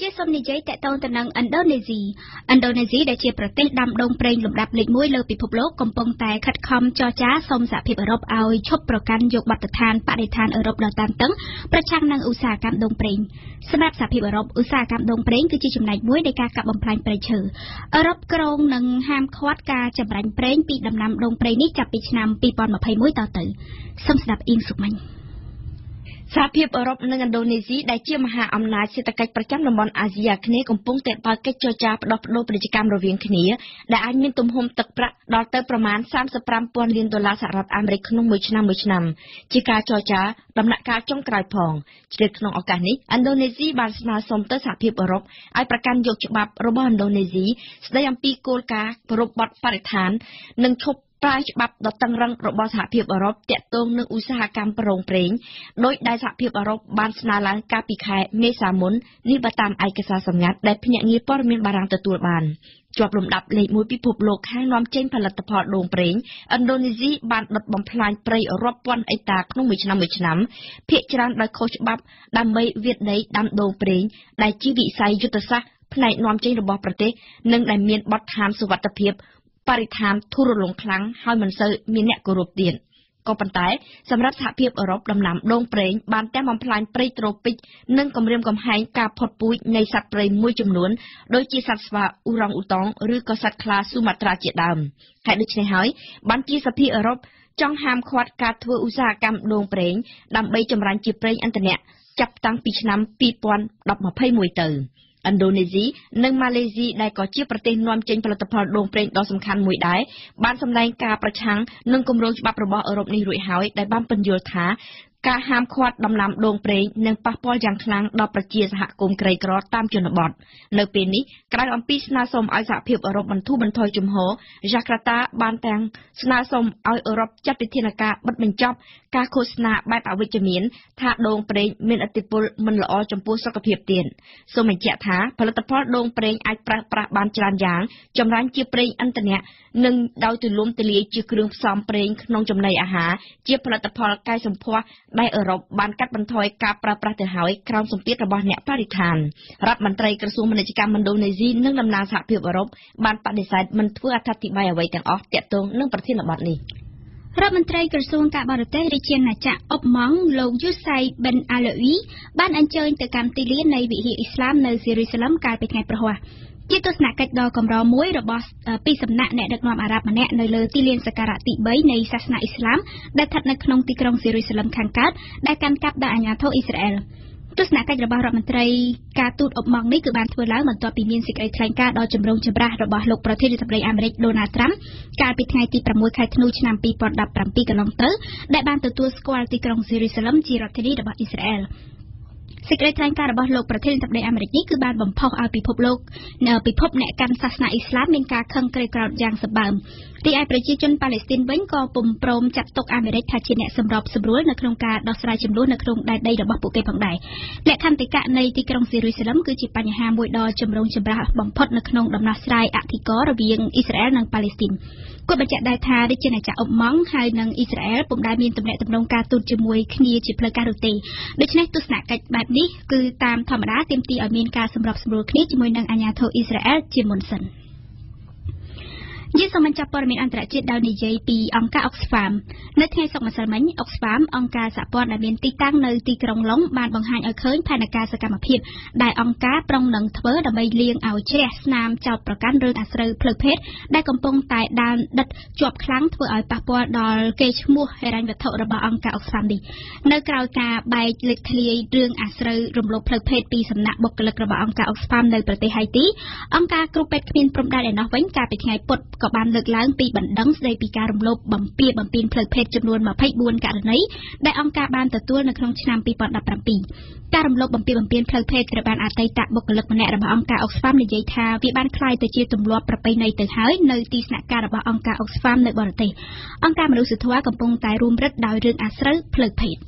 ជាសូមនិយាយតកតងទៅនឹងឥណ្ឌូនេស៊ីឥណ្ឌូនេស៊ីដែលជាប្រទេសដាំដូងប្រេងលំដាប់លេខមួយលើពិភពលោកកំពុងតែខិតខំចរចាសុំសហភាពអឺរ៉ុបឲ្យឈប់ប្រកាន់យកបទដ្ឋានបរិស្ថានអឺរ៉ុបដ៏តានតឹងប្រឆាំងនឹងឧស្សាហកម្មដូងប្រេងសម្រាប់សហភាពអឺរ៉ុបឧស្សាហកម្មដូងប្រេងគឺជាចំណែកមួយនៃការកាប់បំផ្លាញព្រៃឈើអឺរ៉ុបគ្រោងនឹងហាមឃាត់ការចម្រាញ់ប្រេងពីដំណាំដូងប្រេងនេះចាប់ពីឆ្នាំពីរពាន់ម្ភៃមួយតទៅសូមស្ដាប់អ៊ីងសុកមាញ់សហភាពអឺរ៉ុបនិងឥណ្ឌូនេស៊ីដែលជាមហាអំណាចសេដ្ឋកិច្ចប្រចាំតំបន់អាស៊ីអាគ្នេយ៍កំពុងតែបើកកិច្ចចរចាផ្ដោះប្ដូរពាណិជ្ជកម្មរវាងគ្នាដែលអាចមានទំហំទឹកប្រាក់ដល់ទៅប្រមាណសាមសិបប្រាំពាន់លានដុល្លារសហរដ្ឋអាមេរិកក្នុងមួយឆ្នាំមួយឆ្នាំជាការចរចាដំណាក់កាលចុងក្រោយផងជ្រាបក្នុងឱកាសនេះឥណ្ឌូនេស៊ីបានស្នើសុំទៅសហភាពអឺរ៉ុបឲ្យប្រកាន់យកច្បាប់របស់ឥណ្ឌូនេស៊ីស្ដីអំពីគោលការណ៍គោរពបទបរិស្ថាននិងឈប់ប្រើច្បាប់ដ៏តឹងរ៉ឹងរបស់សហភាពអឺរ៉ុបទាក់ទងនឹងឧស្សាហកម្មប្រងប្រេងដោយដែលសហភាពអឺរ៉ុបបានស្នើឡើងកាលពីខែមេសាមុននេះបើតាមឯកសារសម្ងាត់ដែលភ្នាក់ងារព័ត៌មានបារាំងទទួលបានជាប់លំដាប់លេខមួយពិភពលោកខាងនាំចេញផលិតផលដូងប្រេងឥណ្ឌូនេស៊ីបានដុតបំផ្លាញព្រៃរាប់ពាន់អេកតាក្នុងមួយឆ្នាំមួយឆ្នាំភាគច្រើនដោយខុសច្បាប់ដើម្បីវាយដីដាំដូងប្រេងដែលជាវិស័យយុទ្ធសាស្ត្រផ្នែកនាំចេញរបស់ប្រទេសនិងដែលមានបទដ្ឋានសុវត្ថិភាពបរិស្ថានធូររលុងខ្លាំងហើយមិនសូវមានអ្នកគោរពទៀតក៏ប៉ុន្តែសម្រាប់សហភាពអឺរ៉ុបដំណាំដូងប្រេងបានទាំងបំផ្លាញព្រៃត្រូពិកនិងគំរាមកំហែងការផុតពូជនៃសត្វព្រៃមួយចំនួនដូចជាសត្វស្វាអ៊ូរ៉ង់អ៊ូតង់ឬក៏សត្វខ្លាស៊ូម៉ាត្រាជាដើមហើយដូច្នេះហើយបានជាសហភាពអឺរ៉ុបចង់ហាមឃាត់ការធ្វើឧស្សាហកម្មដូងប្រេងដើម្បីចម្រាញ់ជាប្រេងឥន្ធនៈចាប់តាំងពីឆ្នាំពីរពាន់ម្ភៃមួយទៅឥណ្ឌូនេស៊ីនិងម៉ាឡេស៊ីដែលក៏ជាប្រទេសនាំចេញផលិតផលដូងប្រេងដ៏សំខាន់មួយដែរបានសម្ដែងការប្រឆាំងនឹងគម្រោងច្បាប់របស់អឺរ៉ុបនេះរួចហើយដែលបានពន្យល់ថាការហាមឃាត់ដំណាំដូងប្រេងនឹងប៉ះពាល់យ៉ាងខ្លាំងដល់ប្រជាសហគមន៍ក្រីក្រតាមជនបទនៅពេលនេះក្រៅអំពីស្នើសុំឲ្យសហភាពអឺរ៉ុបបន្ធូរបន្ថយជំហរយ៉ាកាតាបានទាំងស្នើសុំឲ្យអឺរ៉ុបចាត់វិធានការបិទបញ្ចប់ការឃោសនាបែបអវិជ្ជមានថាដូងប្រេងមានឥទ្ធិពលមិនល្អចំពោះសុខភាពទៀតសូមបញ្ជាក់ថាផលិតផលដូងប្រេងអាចប្រើប្រាស់បានច្រើនយ៉ាងចម្រាញ់ជាប្រេងឥន្ធនៈនិងដោយទូលំទូលាយជាគ្រឿងផ្សំប្រេងក្នុងចំណីអាហារជាផលិតផលកែសម្ផស្សដែលអឺរ៉ុបបានកាត់បន្ថយការប្រើប្រាស់ទៅហើយក្រោមសម្ពាធរបស់អ្នកបរិស្ថានរដ្ឋមន្ត្រីក្រសួងពាណិជ្ជកម្មឥណ្ឌូនេស៊ីនិងតំណាងសហភាពអឺរ៉ុបបានបដិសេធមិនធ្វើអត្ថាធិប្បាយអ្វីទាំងអស់ទាក់ទងនឹងប្រធានបទនេះរដ្ឋមន្ត្រីក្រសួងការបរទេសរាជាណាចក្រអ៊ុបម៉ង់លោកយូសៃប៊ិនអាឡូអ៊ីបានអញ្ជើញទៅកាន់ទីលាននៃវិហារអ៊ីស្លាមនៅសេរីសាឡឹមកាលពីថ្ងៃព្រហស្បតិ៍ជាទស្សនកិច្ចដ៏កម្រមួយរបស់ពីសំណាក់អ្នកដឹកនាំអារ៉ាប់ម្នាក់នៅលើទីលានសក្ការៈទីបីនៃសាសនាអ៊ីស្លាមដែលស្ថិតនៅក្នុងទីក្រុងសេរីសាឡឹមខាងកើតដែលកាន់កាប់ដោយអាជ្ញាធរអ៊ីស្រាអែលទស្សនកិច្ចរបស់រដ្ឋមន្ត្រីការទូតអ៊ុបម៉ង់នេះគឺបានធ្វើឡើងបន្ទាប់ពីមានសេចក្តីថ្លែងការណ៍ដ៏ចម្រូងចម្រាសរបស់លោកប្រធានាធិបតីអាមេរិកដូណាល់ត្រាំកាលពីថ្ងៃទីប្រាំមួយខែធ្នូឆ្នាំពីរពាន់ដប់ប្រាំពីរកន្លងទៅដែលបានទទួលស្គាល់ទីក្រុងសេរីសាឡឹមជារដ្ឋធានីរបស់អ៊ីស្រាអែលសេចក្តីថ្លែងការណ៍របស់លោកប្រធានាធិបតីអាមេរិកនេះគឺបានបំផុសឲ្យពិភពលោកនៅពិភពអ្នកកាន់សាសនាអ៊ីស្លាមមានការខឹងក្រេវក្រោធយ៉ាងសម្បើមរីឯប្រជាជនប៉ាឡេស្ទីនវិញក៏ពុំព្រមចាត់ទុកអាមេរិកថាជាអ្នកសម្របសម្រួលនៅក្នុងការដោះស្រាយជម្លោះនៅក្នុងដែនដីរបស់ពួកគេផងដែរលក្ខន្តិកៈនៃទីក្រុងសេរីសាឡឹមគឺជាបញ្ហាមួយដ៏ចម្រូងចម្រាសបំផុតនៅក្នុងដំណោះស្រាយអធិការរវាងអ៊ីស្រាអែលនិងប៉ាឡេស្ទីនគួរបញ្ជាក់ដែរថារាជាណាចក្រអ៊ុបម៉ង់ហើយនិងអ៊ីស្រាអែលពុំដែលមានទំនាក់ទំនងការទូតជាមួយគ្នាជាផ្លូវការនោះទេដូច្នេះទស្សនកិច្ចបែបនេះគឺតាមធម្មតាទាមទារឲ្យមានការសម្របសម្រួលគ្នាជាមួយនឹងអាជ្ញាធរអ៊ីស្រាអែលជាមុនសិនយើងសូមបញ្ចប់ព័ត៌មានអន្តរជាតិដោយនិយាយពីអង្គការ Oxfam នៅថ្ងៃសុក្រម្សិលមិញ Oxfam អង្គការសហព័ន្ធដែលមានទីតាំងនៅទីក្រុងឡុងបានបង្ហាញឲ្យឃើញផែនការសកម្មភាពដែលអង្គការប្រុងនឹងធ្វើដើម្បីលាងឲ្យជ្រះស្នាមចោទប្រកាន់រឿងអាស្រូវផ្លូវភេទដែលកំពុងតែដានដិតជាប់ខ្លាំងធ្វើឲ្យប៉ះពាល់ដល់កេរ្តិ៍ឈ្មោះហិរញ្ញវត្ថុរបស់អង្គការ Oxfam នេះនៅក្រៅការបែកលេចធ្លាយរឿងអាស្រូវរំលោភផ្លូវភេទពីសំណាក់បុគ្គលិករបស់អង្គការ Oxfam នៅប្រទេសហៃទីអង្គការគ្រូពេទ្យគ្មានព្រំដែនឯណោះវិញកាលពីថ្ងៃពុធក៏បានលើកឡើងពីបណ្ដឹងស្ដីពីការរំលោភបំពានបំពានផ្លូវភេទចំនួនម្ភៃបួនករណីដែលអង្គការបានទទួលនៅក្នុងឆ្នាំពីរពាន់ដប់ប្រាំពីរការរំលោភបំពានបំពានផ្លូវភេទត្រូវបានអតីតបុគ្គលិកម្នាក់របស់អង្គការ Oxfam និយាយថាវាបានคล้ายទៅជាទម្លាប់ប្រពៃណីទៅហើយនៅទីស្នាក់ការរបស់អង្គការ Oxfam នៅបរទេសអង្គការមនុស្សធម៌កំពុងតែរួមរឹតដោយរឿងអាស្រូវផ្លូវភេទ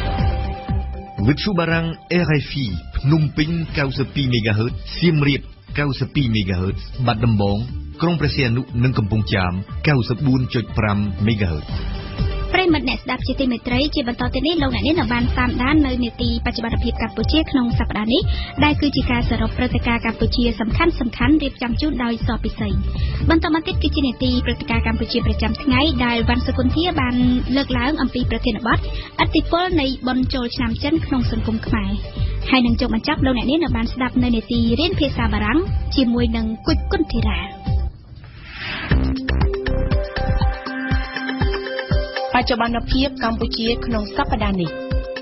វិទ្យុបារាំង R F I ភ្នំពេញ 九十ពីរ មេហ្គាហឺត សៀមរាបเก้าสิบสอง เมกะเฮิรตซ์บัดដំបងក្រុងព្រះសីហនុនិងកំពង់ចាម เก้าสิบสี่จุดห้า เมกะเฮิรตซ์ប្រិមត្តអ្នកស្ដាប់ជាទីមេត្រីជាបន្តទៅនេះលោកអ្នកនាងបានតាមដាននៅនីតិបច្ចុប្បន្នភាពកម្ពុជាក្នុងសប្តាហ៍នេះដែលគឺជាការសរុបព្រឹត្តិការណ៍កម្ពុជាសំខាន់សំខាន់រៀបចំជូនដោយសពិសីបន្តមកទៀតគឺជានីតិព្រឹត្តិការណ៍កម្ពុជាប្រចាំថ្ងៃដែលវ៉ាន់សុគន្ធាបានលើកឡើងអំពីប្រធានបទឥទ្ធិពលនៃបុណ្យចូលឆ្នាំចិនក្នុងសង្គមខ្មែរហើយនឹងចុងបញ្ចប់លោកអ្នកនាងបានស្ដាប់នៅនីតិរៀនភាសាបារាំងជាមួយនឹងគុជគុន្ធីរាបច្ចុប្បន្នភាពកម្ពុជាក្នុងសប្តាហ៍នេះ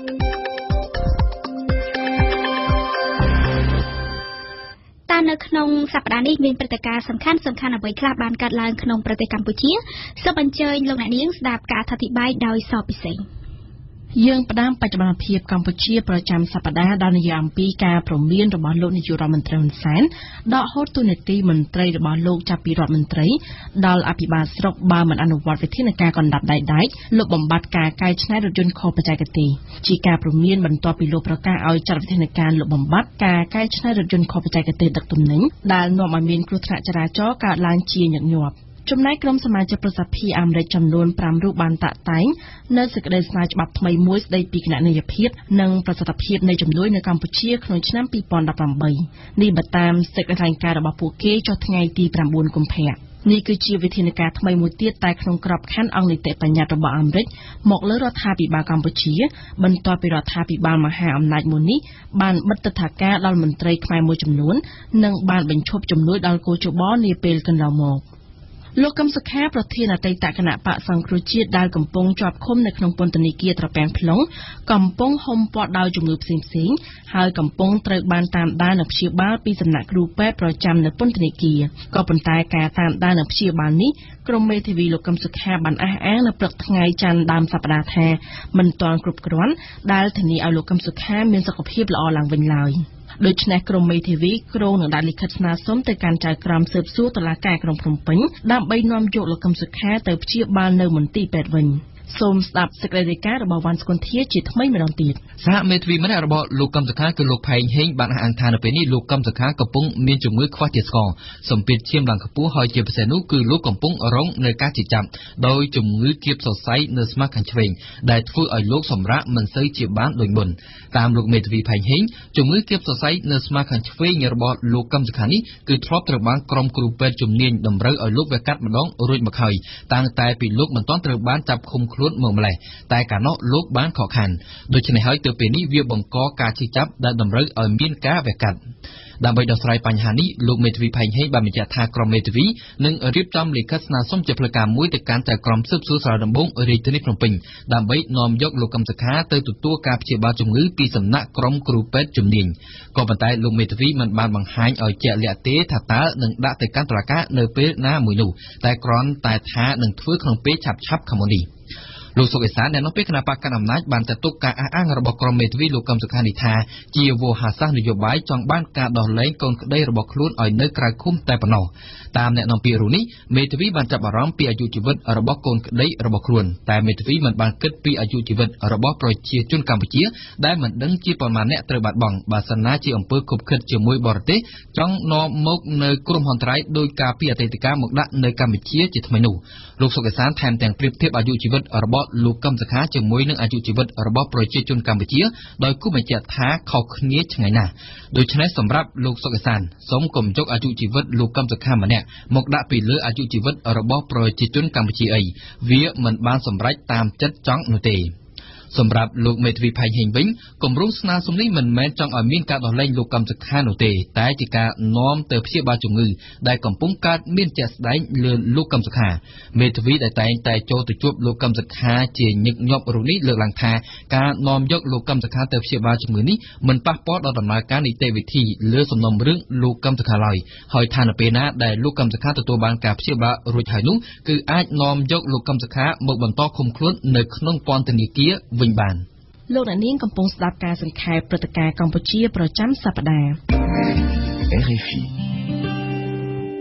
តើនៅក្នុងសប្តាហ៍នេះមានព្រឹត្តិការណ៍សំខាន់សំខាន់អ្វីខ្លះបានកើតឡើងក្នុងប្រទេសកម្ពុជាសូមអញ្ជើញលោកអ្នកនាងស្ដាប់ការអធិប្បាយដោយសពិសេសយើងផ្ដើមបច្ចុប្បន្នភាពកម្ពុជាប្រចាំសប្តាហ៍ដល់និយាយអំពីការព្រមានរបស់លោកនាយករដ្ឋមន្ត្រីហ៊ុនសែនដកហូតតួនាទីមន្ត្រីរបស់លោកចាប់ពីរដ្ឋមន្ត្រីដល់អភិបាលស្រុកបើមិនអនុវត្តវិធានការកណ្ដាប់ដៃដែកលោកបំបត្តិការកែច្នៃរថយន្តខុសបច្ចេកទេសជាការព្រមានបន្ទាប់ពីលោកប្រកាសឲ្យចាត់វិធានការលោកបំបត្តិការកែច្នៃរថយន្តខុសបច្ចេកទេសដឹកទំនិញដែលនាំឲ្យមានគ្រោះថ្នាក់ចរាចរណ៍កើតឡើងជាញឹកញាប់ចំណែកក្រុមសមាជិកប្រសិទ្ធិអាមេរិកចំនួនប្រាំរូបបានតាក់តែងនៅសេចក្តីស្នើច្បាប់ថ្មីមួយស្តីពីគណនេយ្យភាពនិងប្រសិទ្ធភាពនៃជំនួយនៅកម្ពុជាក្នុងឆ្នាំពីរពាន់ដប់ប្រាំបីនេះបើតាមសេចក្តីថ្លែងការណ៍របស់ពួកគេចុះថ្ងៃទីប្រាំបួនកុម្ភៈនេះគឺជាវិធានការថ្មីមួយទៀតតែក្នុងក្របខ័ណ្ឌអង្គនីតិបញ្ញត្តិរបស់អាមេរិកមកលើរដ្ឋាភិបាលកម្ពុជាបន្ទាប់ពីរដ្ឋាភិបាលមហាអំណាចមួយនេះបានបិទទិដ្ឋាការដល់មន្ត្រីខ្មែរមួយចំនួននិងបានបញ្ឈប់ជំនួយដល់គូជបនាពេលកន្លងមកលោកកឹមសុខាប្រធានអតីតគណៈបកសង្គ្រោះជាតិដែលកំពុងជាប់ឃុំនៅក្នុងពន្ធនាគារត្រពាំង plong កំពុងហុំព័ទ្ធដោយជំងឺផ្សេងៗហើយកំពុងត្រូវបានតាមដាននិងព្យាបាលពីសំណាក់គ្រូពេទ្យប្រចាំនៅពន្ធនាគារក៏ប៉ុន្តែការតាមដាននិងព្យាបាលនេះក្រុមមេធាវីលោកកឹមសុខាបានអះអាងនៅព្រឹកថ្ងៃច័ន្ទដើមសប្តាហ៍ថាមិនទាន់គ្រប់គ្រាន់ដែលធានាឲ្យលោកកឹមសុខាមានសុខភាពល្អឡើងវិញឡើយដូច្នេះក្រុមមេធាវីក្រុងនឹងដាក់លិខិតស្នើសុំទៅកាន់ចៅក្រមស៊ើបសួរតុលាការក្រុងភ្នំពេញដើម្បីនាំយកលោកកឹមសុខាទៅព្យាបាលនៅមន្ទីរពេទ្យវិញសូមស្ដាប់សេចក្តីរាយការណ៍របស់វ៉ាន់សុគន្ធាជាថ្មីម្ដងទៀតសហមេធាវីម្នាក់របស់លោកកឹមសុខាគឺលោកផែងហេងបានអះអាងថានៅពេលនេះលោកកឹមសុខាកំពុងមានជំងឺខ្វះជាតិស្ករសម្ពាធឈាមឡើងខ្ពស់ហើយជាពិសេសនោះគឺលោកកំពុងរងនៅការជិះចាប់ដោយជំងឺគៀបសរសៃនៅស្មាខាងឆ្វេងដែលធ្វើឲ្យលោកសម្រាកមិនសូវជាបានដូចមុនតាមលោកមេធាវីផែងហេងជំងឺគៀបសរសៃនៅស្មាខាងឆ្វេងរបស់លោកកឹមសុខានេះគឺធ្លាប់ត្រូវបានក្រុមគ្រូពេទ្យជំនាញតម្រូវឲ្យលោកវះកាត់ម្ដងរួចមកហើយតាំងតែពីលោកមិនទាន់ត្រូវបានចាប់ឃុំខ្លួនមកម្លេះតែកាលនោះលោកបានខកខានដូច្នេះហើយទើបពេលនេះវាបង្កការជិះចាប់ដែលតម្រូវឲ្យមានការវះកាត់ដើម្បីដោះស្រាយបញ្ហានេះលោកមេធាវីផែងហេងបានបញ្ជាក់ថាក្រុមមេធាវីនឹងរៀបចំលិខិតស្នើសុំជាផ្លូវការមួយទៅកាន់ចៅក្រមស៊ើបសួរសាលាដំបងរាជធានីភ្នំពេញដើម្បីនាំយកលោកកឹមសុខាទៅទទួលការព្យាបាលជំងឺពីសំណាក់ក្រុមគ្រូពេទ្យជំនាញក៏ប៉ុន្តែលោកមេធាវីមិនបានបង្ហាញឲ្យជាក់លាក់ទេថាតើនឹងដាក់ទៅកាន់តុលាការនៅពេលណាមួយនោះតែគ្រាន់តែថានឹងធ្វើក្នុងពេលឆាប់ៗខាងមុខនេះលោកសុកអេសានអ្នកនាំពាក្យគណៈបកកណ្ដាលអំណាចបានចាត់ទុកការអះអាងរបស់ក្រុមមេធាវីលោកកឹមសុខានេះថាជាវោហារសាស្ត្រនយោបាយចង់បានការដោះលែងកូនក្តីរបស់ខ្លួនឲ្យនៅក្រៅឃុំតែប៉ុណ្ណោះតាមអ្នកនាំពាក្យរូបនេះមេធាវីបានចាប់អារម្មណ៍ពីអាយុជីវិតរបស់កូនក្តីរបស់ខ្លួនតែមេធាវីមិនបានគិតពីអាយុជីវិតរបស់ប្រជាជនកម្ពុជាដែលមិនដឹងជាប៉ុន្មានអ្នកត្រូវបាត់បង់បើសិនណាជាអំពើខុបខិតជាមួយបរទេសចង់នាំមកនៅគ្រោះមហន្តរាយដោយការពីអតីតកាលមកដាក់នៅកម្ពុជាជាថ្មីនោះលោកសុកអេសានថែមទាំងប្រៀបធៀបអាយុជីវិតរបស់លោកកឹមសុខាជាមួយនឹងអាយុជីវិតរបស់ប្រជាជនកម្ពុជាដោយគូបញ្ជាក់ថាខុសគ្នាឆ្ងាយណាស់ដូច្នេះសម្រាប់លោកសុកអេសានសូមកុំយកអាយុជីវិតលោកកឹមសុខាម្នាក់មកដាក់ពីលើអាយុជីវិតរបស់ប្រជាជនកម្ពុជាអីវាមិនបានសម្រេចតាមចិត្តចង់នោះទេសម្រាប់លោកមេធាវីផែងហេងវិញគម្រោងស្នើសុំនេះមិនមែនចង់ឲ្យមានការដោះលែងលោកកឹមសុខានោះទេតែជាការនាំទៅព្យាបាលជំងឺដែលកំពុងកើតមានជាក់ស្ដែងលើលោកកឹមសុខាមេធាវីដែលតែងតែចូលទៅជួបលោកកឹមសុខាជាញឹកញាប់រូបនេះលើកឡើងថាការនាំយកលោកកឹមសុខាទៅព្យាបាលជំងឺនេះមិនប៉ះពាល់ដល់ដំណើរការនីតិវិធីលើសំណុំរឿងលោកកឹមសុខាឡើយហើយថានៅពេលណាដែលលោកកឹមសុខាទទួលបានការព្យាបាលរួចហើយនោះគឺអាចនាំយកលោកកឹមសុខាមកបន្តឃុំខ្លួននៅក្នុងពន្ធនាគារវិញបានលោកអ្នកនាងកំពុងស្ដាប់ការសង្ខេបព្រឹត្តិការណ៍កម្ពុជាប្រចាំសប្តាហ៍ R F I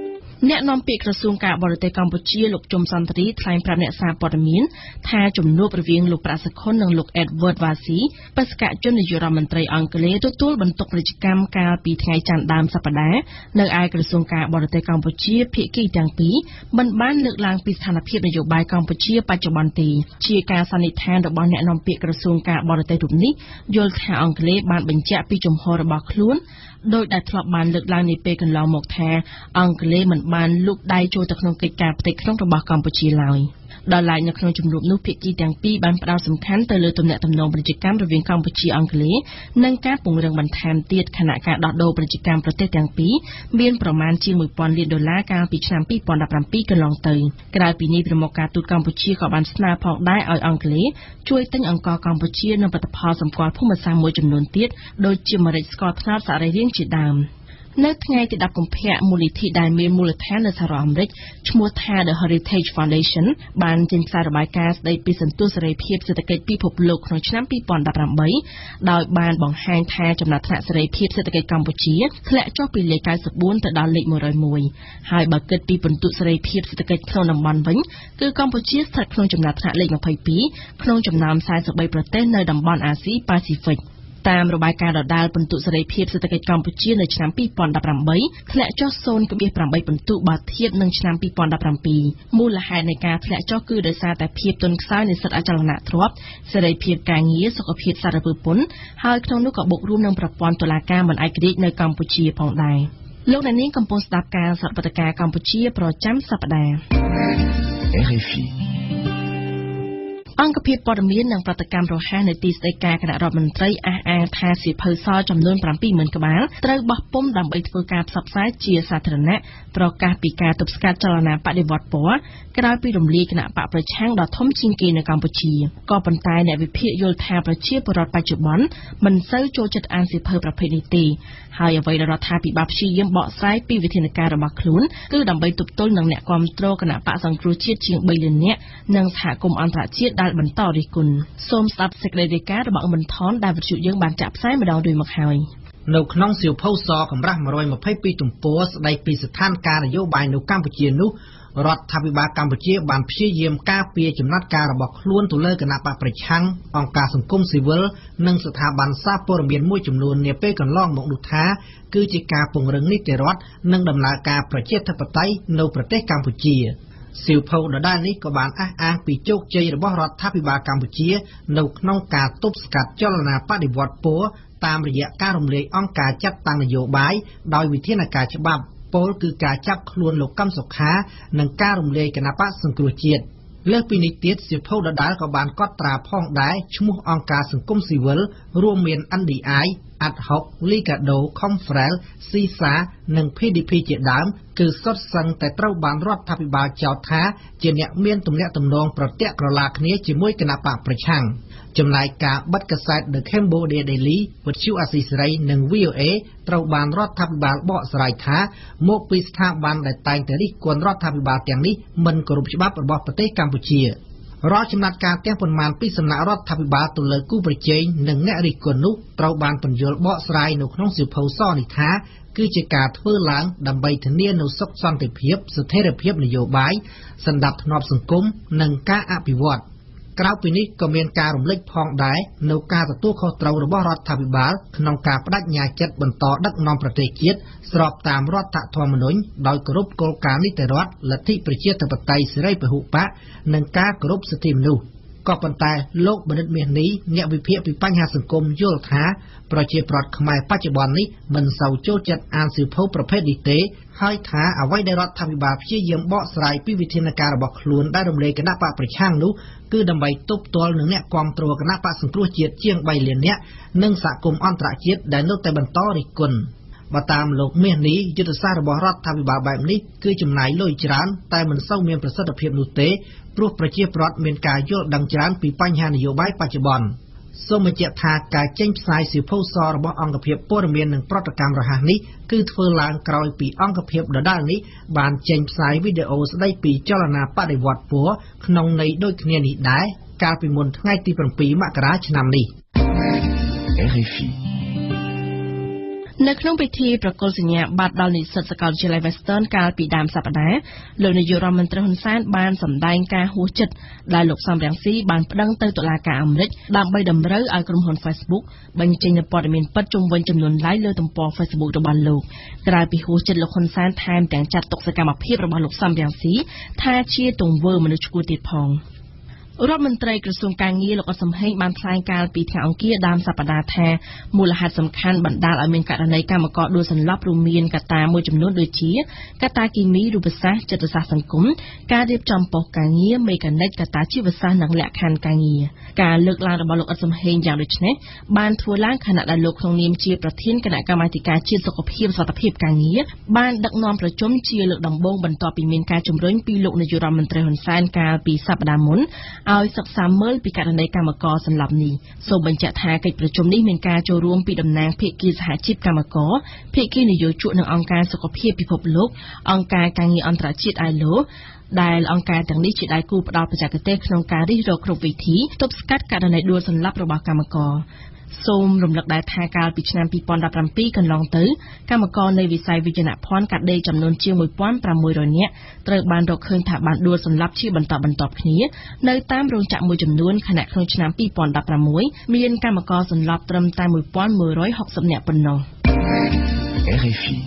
អ្នកនាំពាក្យក្រសួងការបរទេសកម្ពុជាលោកជុំសន្តិរីថ្លែងប្រាប់អ្នកសារព័ត៌មានថាជំនួបរវាងលោកប្រាក់សុខុននិងលោក Edward Vasi បេសកជននាយករដ្ឋមន្ត្រីអង់គ្លេសទទួលបន្ទុកពាណិជ្ជកម្មកាលពីថ្ងៃច័ន្ទដើមសប្តាហ៍នៅឯក្រសួងការបរទេសកម្ពុជាភាគីទាំងពីរមិនបានលើកឡើងពីស្ថានភាពនយោបាយកម្ពុជាបច្ចុប្បន្នទេជាការសន្និដ្ឋានរបស់អ្នកនាំពាក្យក្រសួងការបរទេសរូបនេះយល់ថាអង់គ្លេសបានបញ្ជាក់ពីជំហររបស់ខ្លួនដោយដែលធ្លាប់បានលើកឡើងនាពេលកន្លងមកថាអង់គ្លេសមិនបានលូកដៃចូលទៅក្នុងកិច្ចការផ្ទៃក្នុងរបស់កម្ពុជាឡើយដល់ឡែកនៅក្នុងជំនួបនោះភាគីទាំងពីរបានផ្ដោតសំខាន់ទៅលើទំនាក់ទំនងពាណិជ្ជកម្មរវាងកម្ពុជាអង់គ្លេសនិងការពង្រឹងបន្ថែមទៀតខណៈការដោះដូរពាណិជ្ជកម្មប្រទេសទាំងពីរមានប្រមាណជាង one thousand លានដុល្លារកាលពីឆ្នាំtwo thousand seventeen កន្លងទៅក្រៅពីនេះប្រមុខការទូតកម្ពុជាក៏បានស្នើផងដែរឲ្យអង់គ្លេសជួយទិញអង្ករកម្ពុជានិងផលិតផលសម្គាល់ភូមិសាស្ត្រមួយចំនួនទៀតដូចជាម្រេចស្ករត្នោតសរីរាង្គជាដើមនៅថ្ងៃទីtenកុម្ភៈមូលនិធិដែលមានមូលដ្ឋាននៅសហរដ្ឋអាមេរិកឈ្មោះថា The Heritage Foundation បានចេញផ្សាយរបាយការណ៍ស្ដីពីសន្ទុះសេរីភាពសេដ្ឋកិច្ចពិភពលោកក្នុងឆ្នាំtwo thousand eighteenដោយបានបង្ហាញថាចំណាត់ថ្នាក់សេរីភាពសេដ្ឋកិច្ចកម្ពុជាធ្លាក់ចុះពីលេខninety-fourទៅដល់លេខone oh oneហើយបើគិតពីពិន្ទុសេរីភាពសេដ្ឋកិច្ចក្នុងតំបន់វិញគឺកម្ពុជាស្ថិតក្នុងចំណាត់ថ្នាក់លេខtwenty-twoក្នុងចំណោមforty-threeប្រទេសនៅតំបន់អាស៊ីប៉ាស៊ីហ្វិកតាមរបាយការណ៍ដដែលពិន្ទុសេរីភាពសេដ្ឋកិច្ចកម្ពុជានៅឆ្នាំtwo thousand eighteenធ្លាក់ចុះzero point eightពិន្ទុបើធៀបនឹងឆ្នាំtwo thousand seventeenមូលហេតុនៃការធ្លាក់ចុះគឺដោយសារតែភាពទន់ខ្សោយនៃសិទ្ធិអចលនទ្រព្យសេរីភាពការងារសុខភាពសារពើពន្ធហើយក្នុងនោះក៏បូករួមនឹងប្រព័ន្ធតុលាការមិនឯករាជ្យនៅកម្ពុជាផងដែរលោកអ្នកនាងកំពុងស្ដាប់ការសន្និដ្ឋានការកម្ពុជាប្រចាំសប្តាហ៍ R F I អង្គភាពព័ត៌មាននិងប្រតិកម្មរហ័សនៃទីស្តីការគណៈរដ្ឋមន្ត្រីអះអាងថាសៀវភៅសចំនួនseven thousandក្បាលត្រូវបោះពុម្ពដើម្បីធ្វើការផ្សព្វផ្សាយជាសាធារណៈប្រកាសពីការទប់ស្កាត់ចលនាបដិវត្តពណ៌ក្រោយពីរំលាយគណៈបកប្រឆាំងដ៏ធំជាងគេនៅកម្ពុជាក៏ប៉ុន្តែអ្នកវិភាគយល់ថាប្រជាពលរដ្ឋបច្ចុប្បន្នមិនសូវចូលចិត្តអានសៀវភៅប្រភេទនេះទេហើយអ្វីដែលរដ្ឋាភិបាលព្យាយាមបកស្រាយពីវិធានការរបស់ខ្លួនគឺដើម្បីទប់ទល់នឹងអ្នកគាំទ្រគណៈបកសង្គ្រោះជាតិជាងthreeលាននាក់និងសហគមន៍អន្តរជាតិដែលបន្តរិះគន់សូមស្ដាប់សេចក្តីរាយការណ៍របស់អមន្ថនដែលវិទ្យុយើងបានចាក់ផ្សាយម្ដងរួចមកហើយនៅក្នុងសៀវភៅសកម្រាស់one hundred twenty-twoទំព័រស្ដីពីស្ថានភាពនយោបាយនៅកម្ពុជានោះរដ្ឋាភិបាលកម្ពុជាបានព្យាយាមការពារចំណាត់ការរបស់ខ្លួនទៅលើគណៈបកប្រឆាំងអង្គការសង្គមស៊ីវិលនិងស្ថាប័នសារព័ត៌មានមួយចំនួននាពេលកន្លងមកនោះថាគឺជាការពង្រឹងនីតិរដ្ឋនិងដំណើរការប្រជាធិបតេយ្យនៅប្រទេសកម្ពុជាសៀវភៅដដែលនេះក៏បានអះអាងពីជោគជ័យរបស់រដ្ឋាភិបាលកម្ពុជានៅក្នុងការទប់ស្កាត់ចលនាបដិវត្តពណ៌តាមរយៈការរំលាយអង្គការចាត់តាំងនយោបាយដោយវិធានការច្បាប់ពលគឺការចាប់ខ្លួនលោកកឹមសុខានិងការរំលាយគណៈបកសង្គ្រោះជាតិលើសពីនេះទៀតសៀវភៅដដែលក៏បានកត់ត្រាផងដែរឈ្មោះអង្គការសង្គមស៊ីវិលរួមមាន N D I Ad Hoc Ligado Confrel Sisa និង P D P ជាដើមគឺសុទ្ធសឹងតែត្រូវបានរដ្ឋាភិបាលចោទថាជាអ្នកមានទំនាក់ទំនងប្រទាក់ក្រឡាគ្នាជាមួយគណៈបកប្រឆាំងចំណែកការបិទកាសែត The Cambodia Daily វិទ្យុអាស៊ីសេរីនិង V O A ត្រូវបានរដ្ឋាភិបាលបកស្រាយថាមកពីស្ថាប័នដែលតែងតែរិះគន់រដ្ឋាភិបាលទាំងនេះមិនគោរពច្បាប់របស់ប្រទេសកម្ពុជារាល់ចំណាត់ការទាំងប៉ុន្មានពីសំណាក់រដ្ឋាភិបាលទៅលើគូប្រជែងនិងអ្នករិះគន់នោះត្រូវបានពន្យល់បកស្រាយនៅក្នុងសៀវភៅសនេះថាគឺជាការធ្វើឡើងដើម្បីធានានូវសុខសន្តិភាពស្ថិរភាពនយោបាយសណ្ដាប់ធ្នាប់សង្គមនិងការអភិវឌ្ឍក្រៅពីនេះក៏មានការរំលេចផងដែរនៅការទទួលខុសត្រូវរបស់រដ្ឋាភិបាលក្នុងការបដិញ្ញាចិត្តបន្តដឹកនាំប្រទេសជាតិស្របតាមរដ្ឋធម្មនុញ្ញដោយគោរពគោលការណ៍នីតិរដ្ឋលទ្ធិប្រជាធិបតេយ្យសេរីពហុបកនិងការគោរពសិទ្ធិមនុស្សក៏ប៉ុន្តែលោកបណ្ឌិតមាសនេះអ្នកវិភាគពីបញ្ហាសង្គមយល់ថាប្រជាប្រដ្ឋខ្មែរបច្ចុប្បន្ននេះមិនសូវចូលចិត្តអានសៀវភៅប្រភេទនេះទេហើយថាអ្វីដែលរដ្ឋាភិបាលព្យាយាមបកស្រាយពីវិធានការរបស់ខ្លួនដែលរំលាយគណៈបកប្រឆាំងនោះគឺដើម្បីទប់ទល់នឹងអ្នកគាំទ្រគណៈបកសង្គ្រោះជាតិជាងthreeលាននាក់និងសហគមន៍អន្តរជាតិដែលនៅតែបន្តរិះគន់បើតាមលោកមាសនេះយុទ្ធសាស្ត្ររបស់រដ្ឋាភិបាលបែបនេះគឺចំណាយលុយច្រើនតែមិនសូវមានប្រសិទ្ធភាពនោះទេព្រោះប្រជាពលរដ្ឋមានការយល់ដឹងច្រើនពីបញ្ហានយោបាយបច្ចុប្បន្នសូមបញ្ជាក់ថាការចេញផ្សាយសៀវភៅសរបស់អង្គភាពព័ត៌មាននិងប្រតិកម្មរហ័សនេះគឺធ្វើឡើងក្រោយពីអង្គភាពដដែលនេះបានចេញផ្សាយវីដេអូស្ដីពីចលនាបដិវត្តពណ៌ក្នុងន័យដូចគ្នានេះដែរកាលពីមុនថ្ងៃទីsevenមករាឆ្នាំនេះ R F I នៅក្នុងពិធីប្រគល់សញ្ញាបត្រដល់និស្សិតសាកលវិទ្យាល័យ Western កាលពីដើមសប្តាហ៍លោកនាយករដ្ឋមន្ត្រីហ៊ុនសែនបានសម្ដែងការហួសចិត្តដែលលោកសំរងស៊ីបានប្តឹងទៅតុលាការអាមេរិកដើម្បីតម្រូវឲ្យក្រុមហ៊ុន Facebook បញ្ចេញនូវព័ត៌មានពិតជុំវិញចំនួន like លើទំព័រ Facebook របស់លោកក្រៅពីហួសចិត្តលោកហ៊ុនសែនថែមទាំងចាត់ទុកសកម្មភាពរបស់លោកសំរងស៊ីថាជាទង្វើមនុស្សឈ្កួលទៀតផងរដ្ឋមន្ត្រីក្រសួងការងារលោកអ៊ុតសំហេងបានថ្លែងកាលពីថ្ងៃអង្គារដើមសប្តាហ៍ថាមូលហេតុសំខាន់បណ្ដាលឲ្យមានករណីកម្មករដួលសន្លប់រួមមានកត្តាមួយចំនួនដូចជាកត្តាគីមីរូបសាស្ត្រចិត្តសាស្ត្រសង្គមការរៀបចំប៉ុស្តិ៍ការងារមេកានិកកត្តាជីវសាស្ត្រនិងលក្ខខណ្ឌការងារការលើកឡើងរបស់លោកអ៊ុតសំហេងយ៉ាងដូចនេះបានធ្វើឡើងខណៈដែលលោកក្នុងនាមជាប្រធានគណៈកម្មាធិការជាតិសុខភាពសុខភាពការងារបានដឹកនាំប្រជុំជាលើកដំបូងបន្ទាប់ពីមានការជំរុញពីលោកនាយករដ្ឋមន្ត្រីហ៊ុនសែនកាលពីសប្តាហ៍មុនឲ្យសិក្សាមើលពីករណីកម្មករសន្លប់នេះសូមបញ្ជាក់ថាកិច្ចប្រជុំនេះមានការចូលរួមពីតំណាងភាគីសហជីពកម្មករភាគីនយោជកនិងអង្គការសុខភាពពិភពលោកអង្គការការងារអន្តរជាតិ I L O ដែលអង្គការទាំងនេះជាដៃគូផ្ដល់បច្ចេកទេសក្នុងការរិះរកគ្រប់វិធីទប់ស្កាត់ករណីដួលសន្លប់របស់កម្មករសូមរំលឹកដែរថាកាលពីឆ្នាំពីរពាន់ដប់ប្រាំពីរកន្លងទៅកម្មករនៃវិស័យវិជ្ជាភ័ណ្ឌកាត់ដេរចំនួនជាងមួយពាន់ប្រាំមួយរយនាក់ត្រូវបានរកឃើញថាបានដួលសន្លប់ជាបន្តបន្ទាប់គ្នានៅតាមរោងចក្រមួយចំនួនខណៈក្នុងឆ្នាំពីរពាន់ដប់ប្រាំមួយមានកម្មករសន្លប់ត្រឹមតែមួយពាន់មួយរយហុកសិបនាក់ប៉ុណ្ណោះ R F I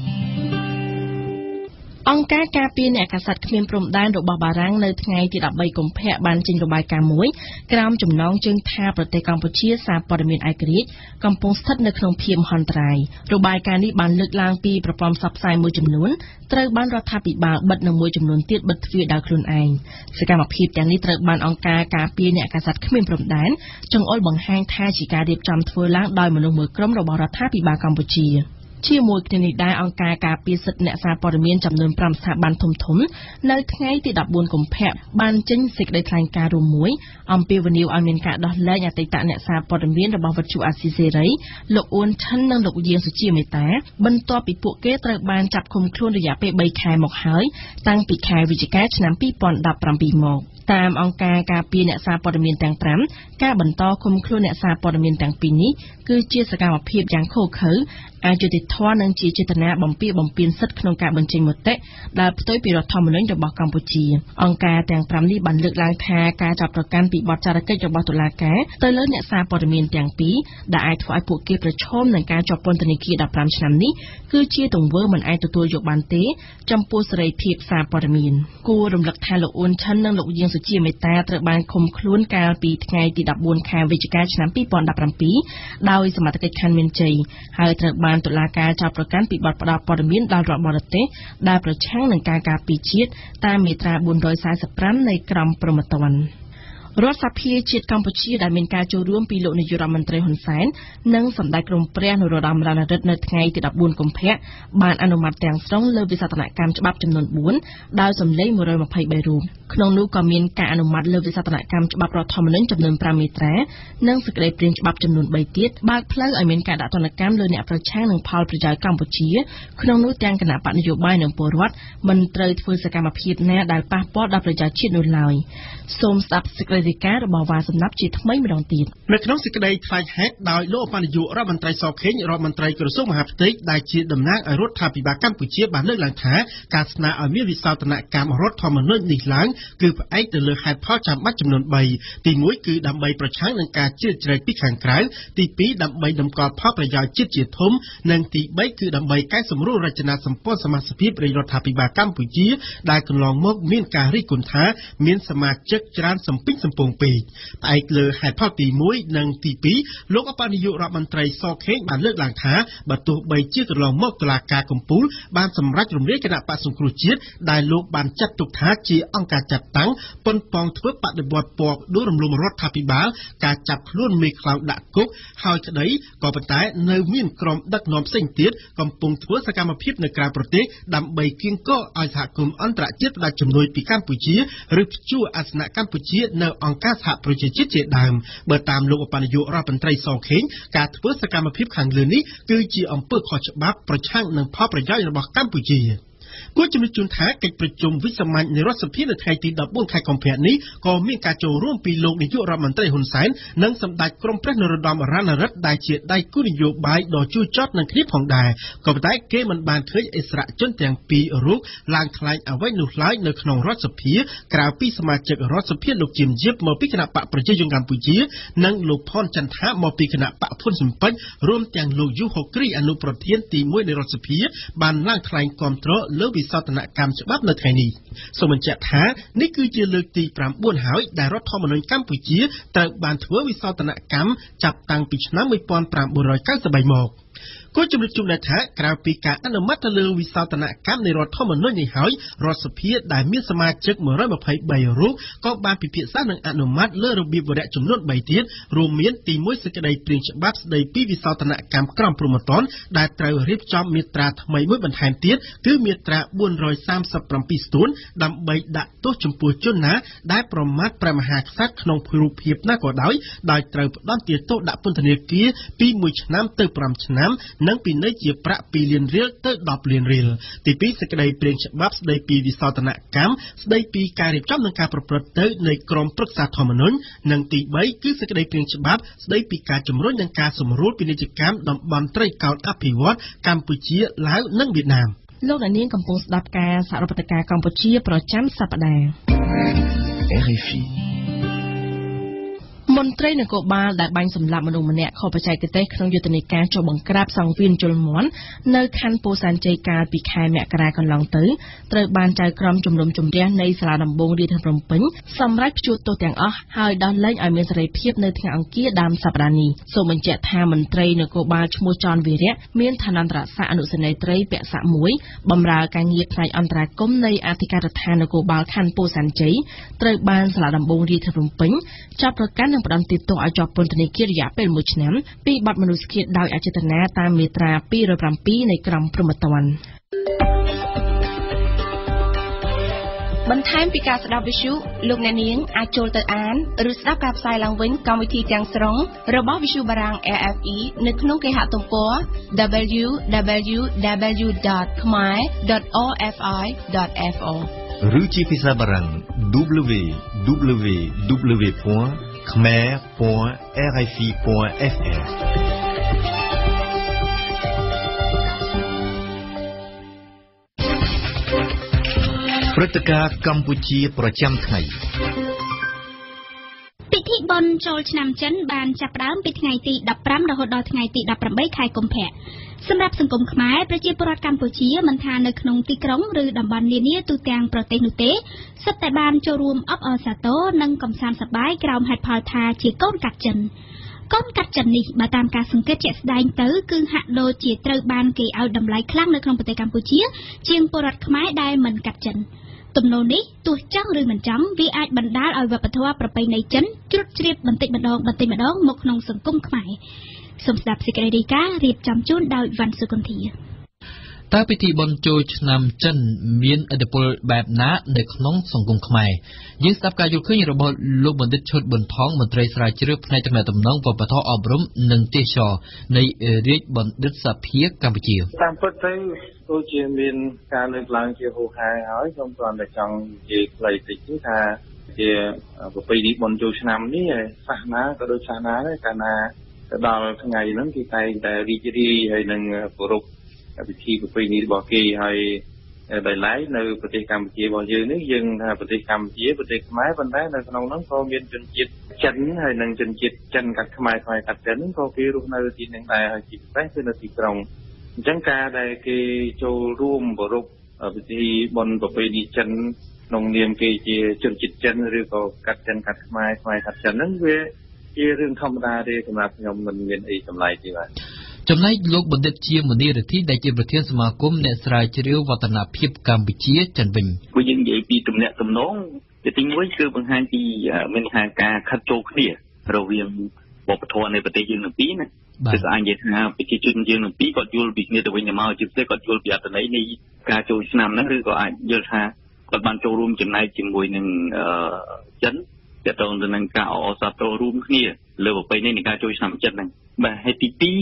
អង្គការការពារអ្នកកាសែតគ្មានព្រំដែនរបស់បារាំងនៅថ្ងៃទីដប់បីកុម្ភៈបានចេញរបាយការណ៍មួយក្រោមចំណងជើងថាប្រទេសកម្ពុជាសារព័ត៌មានឯករាជ្យកំពុងស្ថិតនៅក្នុងភាពមហន្តរាយរបាយការណ៍នេះបានលើកឡើងពីប្រព័ន្ធផ្សព្វផ្សាយមួយចំនួនត្រូវបានរដ្ឋាភិបាលបិទនិងមួយចំនួនទៀតបិទទ្វារដោយខ្លួនឯងសកម្មភាពទាំងនេះត្រូវបានអង្គការការពារអ្នកកាសែតគ្មានព្រំដែនចង្អុលបង្ហាញថាជាការរៀបចំធ្វើឡើងដោយមនុស្សមួយក្រុមរបស់រដ្ឋាភិបាលកម្ពុជាជាមួយគ្នានេះដែរអង្គការការពារសិទ្ធិអ្នកសារព័ត៌មានចំនួនប្រាំស្ថាប័នធំៗនៅថ្ងៃទីដប់បួនកុម្ភៈបានចេញសេចក្តីថ្លែងការណ៍រួមមួយអំពាវនាវឲ្យមានការដោះលែងអតីតអ្នកសារព័ត៌មានរបស់វិទ្យុអាស៊ីសេរីលោកអ៊ុនឆិននិងលោកយាងសុជាមេតាបន្ទាប់ពីពួកគេត្រូវបានចាប់ឃុំខ្លួនរយៈពេលបីខែមកហើយតាំងពីខែវិច្ឆិកាឆ្នាំពីរពាន់ដប់ប្រាំពីរមកតាមអង្គការការពារអ្នកសារព័ត៌មានទាំងប្រាំការបន្តឃុំខ្លួនអ្នកសារព័ត៌មានទាំងពីរនេះគឺជាសកម្មភាពយ៉ាងឃោរឃៅអយុត្តិធម៌និងជាចេតនាបំពារបំពានសិទ្ធិក្នុងការបញ្ចេញមតិដែលផ្ទុយពីរដ្ឋធម្មនុញ្ញរបស់កម្ពុជាអង្គការទាំងប្រាំនេះបានលើកឡើងថាការចាប់ប្រកាន់ពីបទចរិតកិច្ចរបស់តុលាការទៅលើអ្នកសារព័ត៌មានទាំងពីរដែលអាចធ្វើឲ្យពួកគេប្រឈមនឹងការជាប់ពន្ធនាគារដប់ប្រាំឆ្នាំនេះគឺជាទង្វើមិនអាចទទួលយកបានទេចំពោះសេរីភាពសារព័ត៌មានគួររំលឹកថាលោកអ៊ុនឆិននិងលោកយាងសុជាមេតាត្រូវបានឃុំខ្លួនកាលពីថ្ងៃទីដប់បួនខែវិច្ឆិកាឆ្នាំពីរពាន់ដប់ប្រាំពីរដោយសមត្ថកិច្ចខណ្ឌមានជ័យហើយត្រូវបានតុលាការចាប់ប្រកាន់ពីបទផ្ដល់ព័ត៌មានដល់រដ្ឋបរទេសដែលប្រឆាំងនឹងការការពារជាតិតាមមាត្រាបួនរយសែនសិបប្រាំនៃក្រមព្រហ្មទណ្ឌរដ្ឋសភាជាតិកម្ពុជាដែលមានការចូលរួមពីលោកនាយករដ្ឋមន្ត្រីហ៊ុនសែននិងសម្ដេចក្រមព្រះនរោត្តមរណរដ្ឋនៅថ្ងៃទីដប់បួនកុម្ភៈបានអនុម័តទាំងស្រុងលើវិសោធនកម្មច្បាប់ចំនួនបួនដោយសំឡេងមួយរយម្ភៃបីរូបក្នុងនោះក៏មានការអនុម័តលើវិសោធនកម្មច្បាប់រដ្ឋធម្មនុញ្ញចំនួនប្រាំមាត្រានិងសេចក្តីព្រាងច្បាប់ចំនួនបីទៀតបើកផ្លូវឲ្យមានការដាក់ទណ្ឌកម្មលើអ្នកប្រឆាំងនឹងផលប្រយោជន៍កម្ពុជាក្នុងនោះទាំងគណៈបកនយោបាយនិងពលរដ្ឋមិនត្រូវធ្វើសកម្មភាពណាដែលប៉ះពាល់ដល់ប្រយោជន៍ជាតិនោះឡើយសូមស្ដាប់សេចក្តីរាយការណ៍របស់វ៉ាសំណាប់ជាថ្មីម្ដងទៀតនៅក្នុងសេចក្តីថ្លែងហេតុដោយលោកឧបនាយករដ្ឋមន្ត្រីសខេងរដ្ឋមន្ត្រីក្រសួងមហាផ្ទៃដែលជាតំណាងឲ្យរដ្ឋាភិបាលកម្ពុជាបានលើកឡើងថាការស្នើឲ្យមានវិសោធនកម្មរដ្ឋធម្មនុញ្ញនេះឡើងគឺផ្អែកទៅលើហេតុផលចាំបាច់ចំនួនបីទីមួយគឺដើម្បីប្រឆាំងនឹងការជ្រៀតជ្រែកពីខាងក្រៅទីពីរដើម្បីតម្កល់ផលប្រយោជន៍ជាតិជាធំនិងទីបីគឺដើម្បីកែសម្រួលរចនាសម្ព័ន្ធសមាជិករាជរដ្ឋាភិបាលកម្ពុជាដែលកន្លងមកមានការរិះគន់ថាមានសមាជិកច្រើនសំពីងសំពងពេកផ្អែកលើហេតុផលទីមួយនិងទីពីរលោកឧបនាយករដ្ឋមន្ត្រីសខេងបានលើកឡើងថាបើទោះបីជាកន្លងមកតុលាការកំពូលបានសម្រេចរំលាយគណៈបក្សសង្គ្រោះជាតិដែលលោកបានចាត់ទុកថាជាអង្គការចាត់តាំងប៉ុនប៉ងធ្វើបដិវត្តពណ៌ដួលរំលំរដ្ឋាភិបាលការចាប់ខ្លួនមេខ្លោងដាក់គុកហើយក្តីក៏ប៉ុន្តែនៅមានក្រុមដឹកនាំផ្សេងទៀតកំពុងធ្វើសកម្មភាពនៅក្រៅប្រទេសដើម្បីគៀងគរឲ្យសហគមន៍អន្តរជាតិផ្តល់ជំនួយពីកម្ពុជាឬព្យួរអាសនៈកម្ពុជានៅអង្គការសហប្រជាជាតិជាដើមបើតាមលោកឧបនាយករដ្ឋមន្ត្រីសខេងការធ្វើសកម្មភាពខាងលើនេះគឺជាអំពើខុសច្បាប់ប្រឆាំងនឹងផលប្រយោជន៍របស់កម្ពុជាគួរជំរាបជូនថាកិច្ចប្រជុំវិសាមញ្ញនៃរដ្ឋសភានៅថ្ងៃទីដប់បួនខែកុម្ភៈនេះក៏មានការចូលរួមពីលោកនាយករដ្ឋមន្ត្រីហ៊ុនសែននិងសម្ដេចក្រមព្រះនរោត្តមរណរដ្ឋដែលជាដៃគូនយោបាយដ៏ជួចចត់នឹងគ្នាផងដែរក៏ប៉ុន្តែគេមិនបានឃើញអិសរាជជនទាំងពីររូបឡើងថ្លែងអ្វីនោះឡើយនៅក្នុងរដ្ឋសភាក្រៅពីសមាជិករដ្ឋសភាលោកជាមយិបមកពីគណៈបកប្រជាជនកម្ពុជានិងលោកផនចន្ទថាមកពីគណៈបកភុនស៊ិមពេជ្ររួមទាំងលោកយូហូគ្រីអនុប្រធានទីមួយនៃរដ្ឋសភាបានឡើងថ្លែងគាំទ្រលើវិសោធនកម្មច្បាប់នៅថ្ងៃនេះសូមបញ្ជាក់ថានេះគឺជាលើកទីប្រាំបួនហើយដែលរដ្ឋធម្មនុញ្ញកម្ពុជាត្រូវបានធ្វើវិសោធនកម្មចាប់តាំងពីឆ្នាំmột nghìn tám trăm chín mươi baមកគួរជំរាបជូនដែរថាក្រៅពីការអនុម័តទៅលើវិសោធនកម្មនៃរដ្ឋធម្មនុញ្ញនេះហើយរដ្ឋសភាដែលមានសមាជិកmột trăm hai mươi baរូបក៏បានពិភាក្សានិងអនុម័តលើរបៀបវរៈចំនួន3ទៀតរួមមានទីមួយសេចក្តីព្រាងច្បាប់ស្តីពីវិសោធនកម្មក្រមព្រហ្មទណ្ឌដែលត្រូវរៀបចំមាត្រាថ្មីមួយបន្ថែមទៀតគឺមាត្រាbốn trăm ba mươi bảyស្ទួនដើម្បីដាក់ទោសចំពោះជនណាដែលប្រមាថព្រះមហាក្សត្រក្នុងរូបភាពណាក៏ដោយដោយត្រូវផ្តន្ទាទោសដាក់ពន្ធនាគារពីមួយឆ្នាំទៅប្រាំឆ្នាំនិងពិន័យជាប្រាក់ពីរលានរៀលទៅដប់លានរៀលទីពីរសេចក្តីព្រាងច្បាប់ស្តីពីវិសោធនកម្មស្តីពីការរៀបចំនិងការប្រព្រឹត្តទៅនៃក្រមប្រឹក្សាធម្មនុញ្ញនិងទីបីគឺសេចក្តីព្រាងច្បាប់ស្តីពីការជំរុញនិងការសម្រួលពាណិជ្ជកម្មតំបន់ត្រីកោណអភិវឌ្ឍន៍កម្ពុជាឡាវនិងវៀតណាមលោកអ្នកនាងកំពុងស្ដាប់ការសហរដ្ឋការកម្ពុជាប្រចាំសប្តាហ៍ R F I មន្ត្រីនគរបាលដែលបាញ់សម្លាប់មនុស្សម្នាក់ខុសបច្ចេកទេសក្នុងយុទ្ធនាការចុះបង្ក្រាបសង្វៀនជលមាន់នៅខណ្ឌពោធិ៍សែនជ័យកាលពីខែមករាកន្លងទៅត្រូវបានចៅក្រមជំនុំជម្រះនៃសាលាដំបងរាជធានីភ្នំពេញសម្រេចព្យួរទោសទាំងអស់ហើយដោះលែងឲ្យមានសេរីភាពនៅថ្ងៃអង្គារដើមសប្តាហ៍នេះសូមបញ្ជាក់ថាមន្ត្រីនគរបាលឈ្មោះច័ន្ទវីរៈមានឋានន្តរស័ក្តិអនុសេនីយ៍ត្រីពាក់ស័ក្តិមួយបម្រើការងារផ្នែកអន្តរាគមន៍នៃអធិការដ្ឋាននគរបាលខណ្ឌពោធិ៍សែនជ័យត្រូវបានសាលាដំបងរាជធានីភ្នំពេញចាប់ប្រកាន់និងផ្តន្ទាទោសឲ្យជាប់ពន្ធនាគាររយៈពេលមួយឆ្នាំពីបទមនុស្សឃាតដោយអចេតនាតាមមាត្រាtwo oh sevenនៃក្រមព្រហ្មទណ្ឌបន្ថែមពីការស្ដាប់វិទ្យុលោកអ្នកនាងអាចចូលទៅអានឬស្ដាប់ការផ្សាយឡើងវិញកម្មវិធីទាំងស្រុងរបស់វិទ្យុបារាំង R F E នៅក្នុងគេហទំព័រ w w w dot khmer dot o f i dot f o ឬជាភាសាបារាំង w w w dot khmer dot r f i dot f r ព្រឹត្តិការណ៍កម្ពុជាប្រចាំថ្ងៃពិធីបុណ្យចូលឆ្នាំចិនបានចាប់ផ្ដើមពីថ្ងៃទីfifteenរហូតដល់ថ្ងៃទីeighteenខែកុម្ភៈសម្រាប់សង្គមខ្មែរប្រជាពលរដ្ឋកម្ពុជាមិនថានៅក្នុងទីក្រុងឬតំបន់នានាទូទាំងប្រទេសនោះទេសុទ្ធតែបានចូលរួមអបអរសាទរនិងកម្សាន្តសប្បាយក្រោមហេតុផលថាជាកូនកាត់ចិនកូនកាត់ចិននេះបើតាមការសង្កេតជាក់ស្ដែងទៅគឺហាក់ដូចជាត្រូវបានគេឲ្យតម្លៃខ្លាំងនៅក្នុងប្រទេសកម្ពុជាជាងពលរដ្ឋខ្មែរដែលមិនកាត់ចិនទំនោរនេះទោះចង់ឬមិនចង់វាអាចបណ្ដាលឲ្យវប្បធម៌ប្រពៃណីចិនជ្រុតជ្រាបបន្តិចម្ដងបន្តិចម្ដងមកក្នុងសង្គមខ្មែរសូមស្ដាប់សេចក្តីរាយការណ៍រៀបចំជូនដោយវ៉ាន់សុគន្ធាតើពិធីបុណ្យចូលឆ្នាំចិនមានឥទ្ធិពលបែបណានៅក្នុងសង្គមខ្មែរយើងស្ដាប់ការយល់ឃើញរបស់លោកបណ្ឌិតឈុតប៊ុនថងមន្ត្រីស្រាវជ្រាវផ្នែកទំនាក់ទំនងវប្បធម៌អប់រំនិងទេសចរណ៍នៃរាជបណ្ឌិតសភាកម្ពុជាតាមពិតទៅដូចជាមានការលើកឡើងជាហូរហែហើយខ្ញុំគ្រាន់តែចង់និយាយខ្លីតិចថាជាប្រពៃណីបុណ្យចូលឆ្នាំនេះសាសនាក៏ដូចសាសនាដែរកាលណាទៅដល់ថ្ងៃហ្នឹងគេតែងតែរីករាយហើយនឹងគោរពពិធីប្រពៃណីរបស់គេហើយដោយឡែកនៅប្រទេសកម្ពុជារបស់យើងនេះយើងថាប្រទេសកម្ពុជាប្រទេសខ្មែរប៉ុន្តែនៅក្នុងហ្នឹងក៏មានជនជាតិចិនហើយនិងជនជាតិចិនកាត់ខ្មែរខ្មែរកាត់ចិនហ្នឹងក៏គេរស់នៅទីហ្នឹងដែរហើយជាពិសេសគឺនៅទីក្រុងអញ្ចឹងការដែលគេចូលរួមគោរពពិធីបុណ្យប្រពៃណីចិនក្នុងនាមគេជាជនជាតិចិនឬក៏កាត់ចិនកាត់ខ្មែរខ្មែរកាត់ចិនហ្នឹងវាជារឿងធម្មតាទេសម្រាប់ខ្ញុំមិនមានអីចម្លែកទេបាទចំណែកលោកបណ្ឌិតជាមនីរទ្ធីដែលជាប្រធានសមាគមអ្នកស្រាវជ្រាវវឌ្ឍនភាពកម្ពុជាចិនវិញបើយើងនិយាយពីទំនាក់ទំនងទីមួយគឺបង្ហាញពីមានការខិតចូលគ្នារវាងវប្បធម៌នៃប្រទេសយើងទាំងពីរណាគឺអាចនិយាយថាប្រជាជនយើងទាំងពីរគាត់យល់ពីគ្នាទៅវិញទៅមកជាពិសេសគាត់យល់ពីអត្ថន័យនៃការចូលឆ្នាំហ្នឹងឬក៏អាចយល់ថាគាត់បានចូលរួមចំណែកជាមួយនឹងចិនទាក់ទងទៅនឹងការអបអរសាទររួមគ្នាលើប្រពៃណីនៃការចូលឆ្នាំចិនហ្នឹងបាទហើយទីពីរ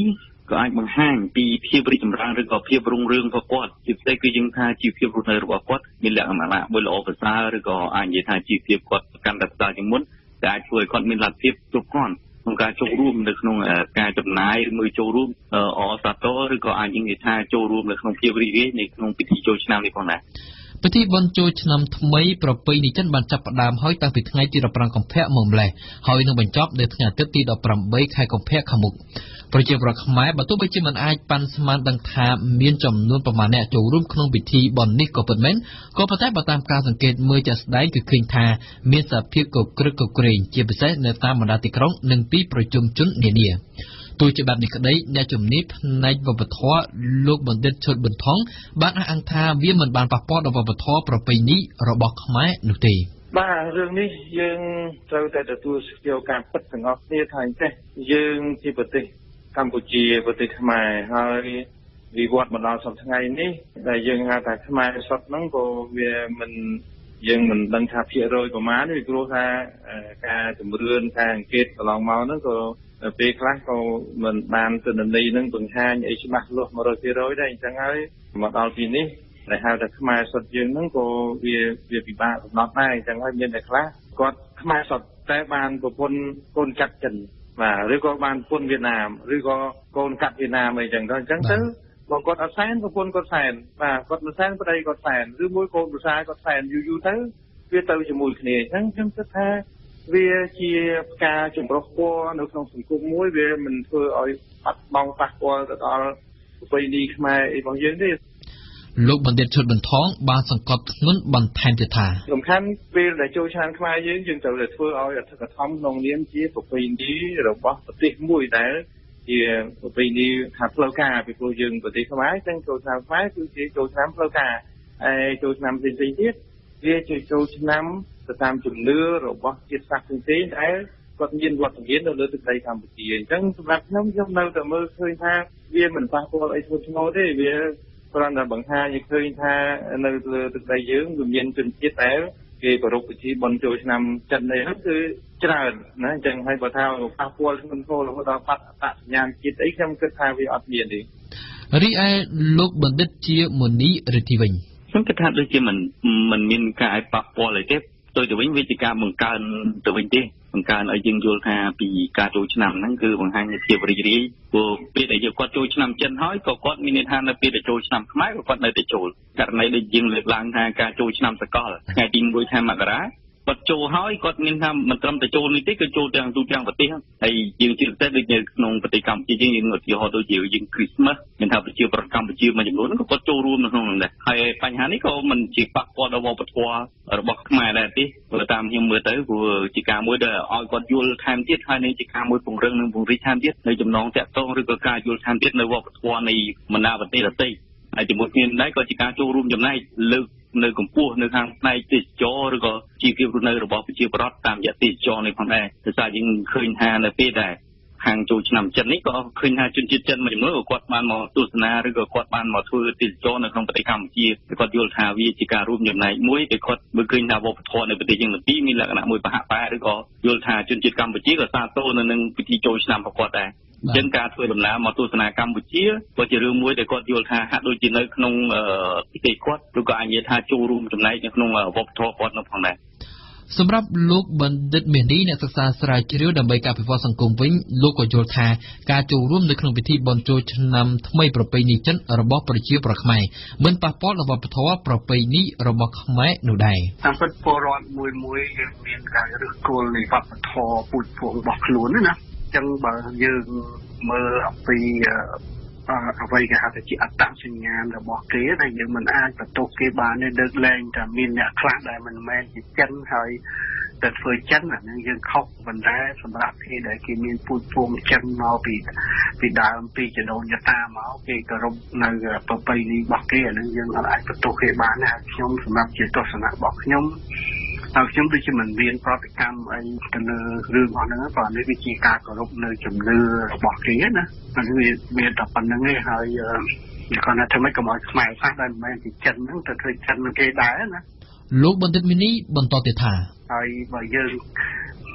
ក៏អាចបង្ហាញពីភាពរីកចម្រើនឬក៏ភាពរុងរឿងរបស់គាត់ជាពិសេសគឺយើងថាជីវភាពរស់នៅរបស់គាត់មានលក្ខណៈមួយល្អប្រសើរឬក៏អាចនិយាយថាជីវភាពគាត់កាន់តែប្រសើរជាងមុនដែលអាចធ្វើឲ្យគាត់មានលទ្ធភាពគ្រប់គ្រាន់ក្នុងការចូលរួមនៅក្នុងការចំណាយឬមួយចូលរួមអសាទរឬក៏អាចនិយាយថាចូលរួមនៅក្នុងភាពរីករាយនៅក្នុងពិធីចូលឆ្នាំនេះផងដែរពិធីបុណ្យចូលឆ្នាំថ្មីប្រពៃណីចិនបានចាប់ផ្ដើមហើយតាំងពីថ្ងៃទីដប់ប្រាំកុម្ភៈមកម្លេះហើយនឹងបញ្ចប់នៅថ្ងៃអាទិត្យទីដប់ប្រាំបីខែកុម្ភៈខាងមុខប្រជាពលរដ្ឋខ្មែរបើទោះបីជាមិនអាចប៉ាន់ស្មានដឹងថាមានចំនួនប្រមាណអ្នកចូលរួមក្នុងពិធីបុណ្យនេះក៏ពិតមែនក៏ប៉ុន្តែបើតាមការសង្កេតមើលជាក់ស្ដែងគឺឃើញថាមានសភាពកក្រឹកកក្រែងជាពិសេសនៅតាមបណ្ដាទីក្រុងនិងទីប្រជុំជននានាទោះជាបែបនេះក្តីអ្នកជំនាញផ្នែកវប្បធម៌លោកបណ្ឌិតឈុតប៊ុនថងបានអះអាងថាវាមិនបានប៉ះពាល់ដល់វប្បធម៌ប្រពៃណីរបស់ខ្មែរនោះទេបាទរឿងនេះយើងត្រូវតែទទួលស្គាល់ការពិតទាំងអស់គ្នាថាអញ្ចេះយើងជាប្រទេសកម្ពុជាប្រទេសខ្មែរហើយវិវត្តមកដល់សប្តាហ៍ថ្ងៃនេះដែលយើងហៅថាខ្មែរសុទ្ធហ្នឹងក៏វាមិនយើងមិនដឹងថាភាគរយប្រមាណទេព្រោះថាការជំរឿនការអង្កេតកន្លងមកហ្នឹងក៏ពេលខ្លះក៏មិនបានទិន្នន័យនឹងបង្ហាញអីច្បាស់លាស់ một trăm phần trăm ដែរអញ្ចឹងហើយមកដល់ទីនេះដែលហៅថាខ្មែរសុទ្ធយើងហ្នឹងក៏វាវាពិបាកកំណត់ដែរអញ្ចឹងហើយមានតែខ្លះគាត់ខ្មែរសុទ្ធតែបានប្រពន្ធកូនកាត់ចិនបាទឬក៏បានប្រពន្ធវៀតណាមឬក៏កូនកាត់វៀតណាមអីចឹងទៅអញ្ចឹងទៅបងគាត់អត់សែនប្រពន្ធគាត់សែនបាទគាត់មិនសែនប្តីគាត់សែនឬមួយកូនប្រសាគាត់សែនយូរយូរទៅវាទៅជាមួយគ្នាអញ្ចឹងខ្ញុំគិតថាវាជាការចម្រុះពណ៌នៅក្នុងសង្គមមួយវាមិនធ្វើឲ្យបាត់បង់ប៉ះពាល់ទៅដល់ប្រពៃណីខ្មែរអីរបស់យើងទេលោកបណ្ឌិតឈុតប៊ុនថងបានសង្កត់ធ្ងន់បន្ថែមទៀតថាសំខាន់ពេលដែលចូលឆ្នាំខ្មែរយើងយើងត្រូវតែធ្វើឲ្យអធិកធមក្នុងនាមជាប្រពៃណីរបស់ប្រទេសមួយដែលជាប្រពៃណីថាផ្លូវការពីព្រោះយើងប្រទេសខ្មែរចឹងចូលឆ្នាំខ្មែរគឺជាចូលឆ្នាំផ្លូវការហើយចូលឆ្នាំផ្សេងៗទៀតវាជាចូលឆ្នាំទៅតាមជំនឿរបស់ជាតិសាសន៍ផ្សេងៗដែលគាត់មានវត្តមាននៅលើទឹកដីកម្ពុជាអញ្ចឹងសម្រាប់ខ្ញុំខ្ញុំនៅតែមើលឃើញថាវាមិនប៉ះពាល់អីធ្ងន់ធ្ងរទេវាគ្រាន់តែបង្ហាញឲ្យឃើញថានៅលើទឹកដីយើងវាមានជនជាតិដែលគេគោរពពិធីបុណ្យចូលឆ្នាំចិននេះគឺច្រើនណាអញ្ចឹងហើយបើថាប៉ះពាល់ធ្ងន់ធ្ងររហូតដល់បាត់អត្តសញ្ញាណជាតិអីខ្ញុំគិតថាវាអត់មានទេរីឯលោកបណ្ឌិតជាមុនីរិទ្ធិវិញខ្ញុំគិតថាដូចជាមិនមិនមានការឲ្យប៉ះពាល់អីទេទៅទៅវិញវាជាការបង្កើនទៅវិញទេបង្កើនឲ្យយើងយល់ថាពីការចូលឆ្នាំហ្នឹងគឺបង្ហាញពីភាពរីករាយព្រោះពេលដែលយើងគាត់ចូលឆ្នាំចិនហើយក៏គាត់មានន័យថានៅពេលដែលចូលឆ្នាំខ្មែរក៏គាត់នៅតែចូលករណីដូចយើងលើកឡើងថាការចូលឆ្នាំសកលថ្ងៃទីមួយខែមករាគាត់ចូលហើយគាត់មានថាមិនត្រឹមតែចូលនេះទេគឺចូលទាំងទូទាំងប្រទេសហើយយើងជឿថាដូចនៅក្នុងប្រទេសកម្ពុជាយើងឧទាហរណ៍ដូចជាយើងគ្រីស្មាសមានថាប្រជាប្រដ្ឋកម្ពុជាមួយចំនួនក៏គាត់ចូលរួមនៅក្នុងនោះដែរហើយបញ្ហានេះក៏មិនជាប៉ះពាល់ដល់វប្បធម៌របស់ខ្មែរដែរទេព្រោះតាមខ្ញុំមើលទៅព្រោះជាការមួយដែលឲ្យគាត់យល់ថែមទៀតហើយនឹងជាការមួយពង្រឹងនិងពង្រីកថែមទៀតនៅចំណងតាក់ទងឬក៏ការយល់ថែមទៀតនៅវប្បធម៌នៃបណ្ដាប្រទេសដទៃហើយជាមួយគ្នាដែរក៏ជាការចូលរួមចំណែកលើកនៅកម្ពុជានៅខាងផ្នែកទេសចរឬក៏ជីវភាពរស់នៅរបស់ប្រជាពលរដ្ឋតាមរយៈទេសចរនេះផងដែរដោយសារយើងឃើញថានៅពេលដែលខាងចូលឆ្នាំចិននេះក៏ឃើញថាជនជាតិចិនមួយចំនួនក៏គាត់បានមកទស្សនាឬក៏គាត់បានមកធ្វើទេសចរនៅក្នុងប្រទេសកម្ពុជាគាត់យល់ថាវាជាការរួមចំណែកមួយដែលគាត់មើលឃើញថាវប្បធម៌នៅប្រទេសយើងទាំងពីរមានលក្ខណៈមួយប្រហាក់ប្រហែលឬក៏យល់ថាជនជាតិកម្ពុជាក៏សាទរនៅនឹងពិធីចូលឆ្នាំរបស់គាត់ដែរអញ្ចឹងការធ្វើដំណើរមកទស្សនាកម្ពុជាក៏ជារឿងមួយដែលគាត់យល់ថាហាក់ដូចជានៅក្នុងប្រទេសគាត់ឬក៏អាចនិយាយថាចូលរួមចំណែកនៅក្នុងវប្បធម៌គាត់នោះផងដែរសម្រាប់លោកបណ្ឌិតមាសនេះអ្នកសិក្សាស្រាវជ្រាវដើម្បីការអភិវឌ្ឍសង្គមវិញលោកក៏យល់ថាការចូលរួមនៅក្នុងពិធីបុណ្យចូលឆ្នាំថ្មីប្រពៃណីចិនរបស់ប្រជាប្រដ្ឋខ្មែរមិនប៉ះពាល់ដល់វប្បធម៌ប្រពៃណីរបស់ខ្មែរនោះដែរតាមពិតពលរដ្ឋមួយមួយយើងមានការឫសគល់នៃវប្បធម៌ពូជពងរបស់ខ្លួនណាចឹងបើយើងមើលអំពីអ្វីគេហៅថាជាអត្តសញ្ញាណរបស់គេដែលយើងមិនអាចបន្ទោសគេបានទេលើកលែងតែមានអ្នកខ្លះដែលមិនមែនជាចិនហើយតែធ្វើចិនអានឹងយើងខុសប៉ុន្តែសម្រាប់គេដែលគេមានពូជពងចិនមកពីពីដើមពីចដូនចតាមកគេគោរពនៅប្រពៃណីរបស់គេអានឹងយើងអាចបន្ទោសគេបានណាខ្ញុំសម្រាប់ជាទស្សនៈរបស់ខ្ញុំហើយខ្ញុំដូចជាមិនមានប្រតិកម្មអីទៅលើរឿងអស់ហ្នឹងព្រោះនេះវាជាការគោរពនៅជំនឿរបស់គេណាហើយវាមានតែប៉ុណ្្នឹងឯងហើយគាត់ថាធ្វើម៉េចកុំឲ្យខ្មែរខ្លះដែលមិនមែនជាចិនហ្នឹងទៅធ្វើចិននឹងគេដែរណាលោកបណ្ឌិតមីនីបន្តទៀតថាហើយបើយើង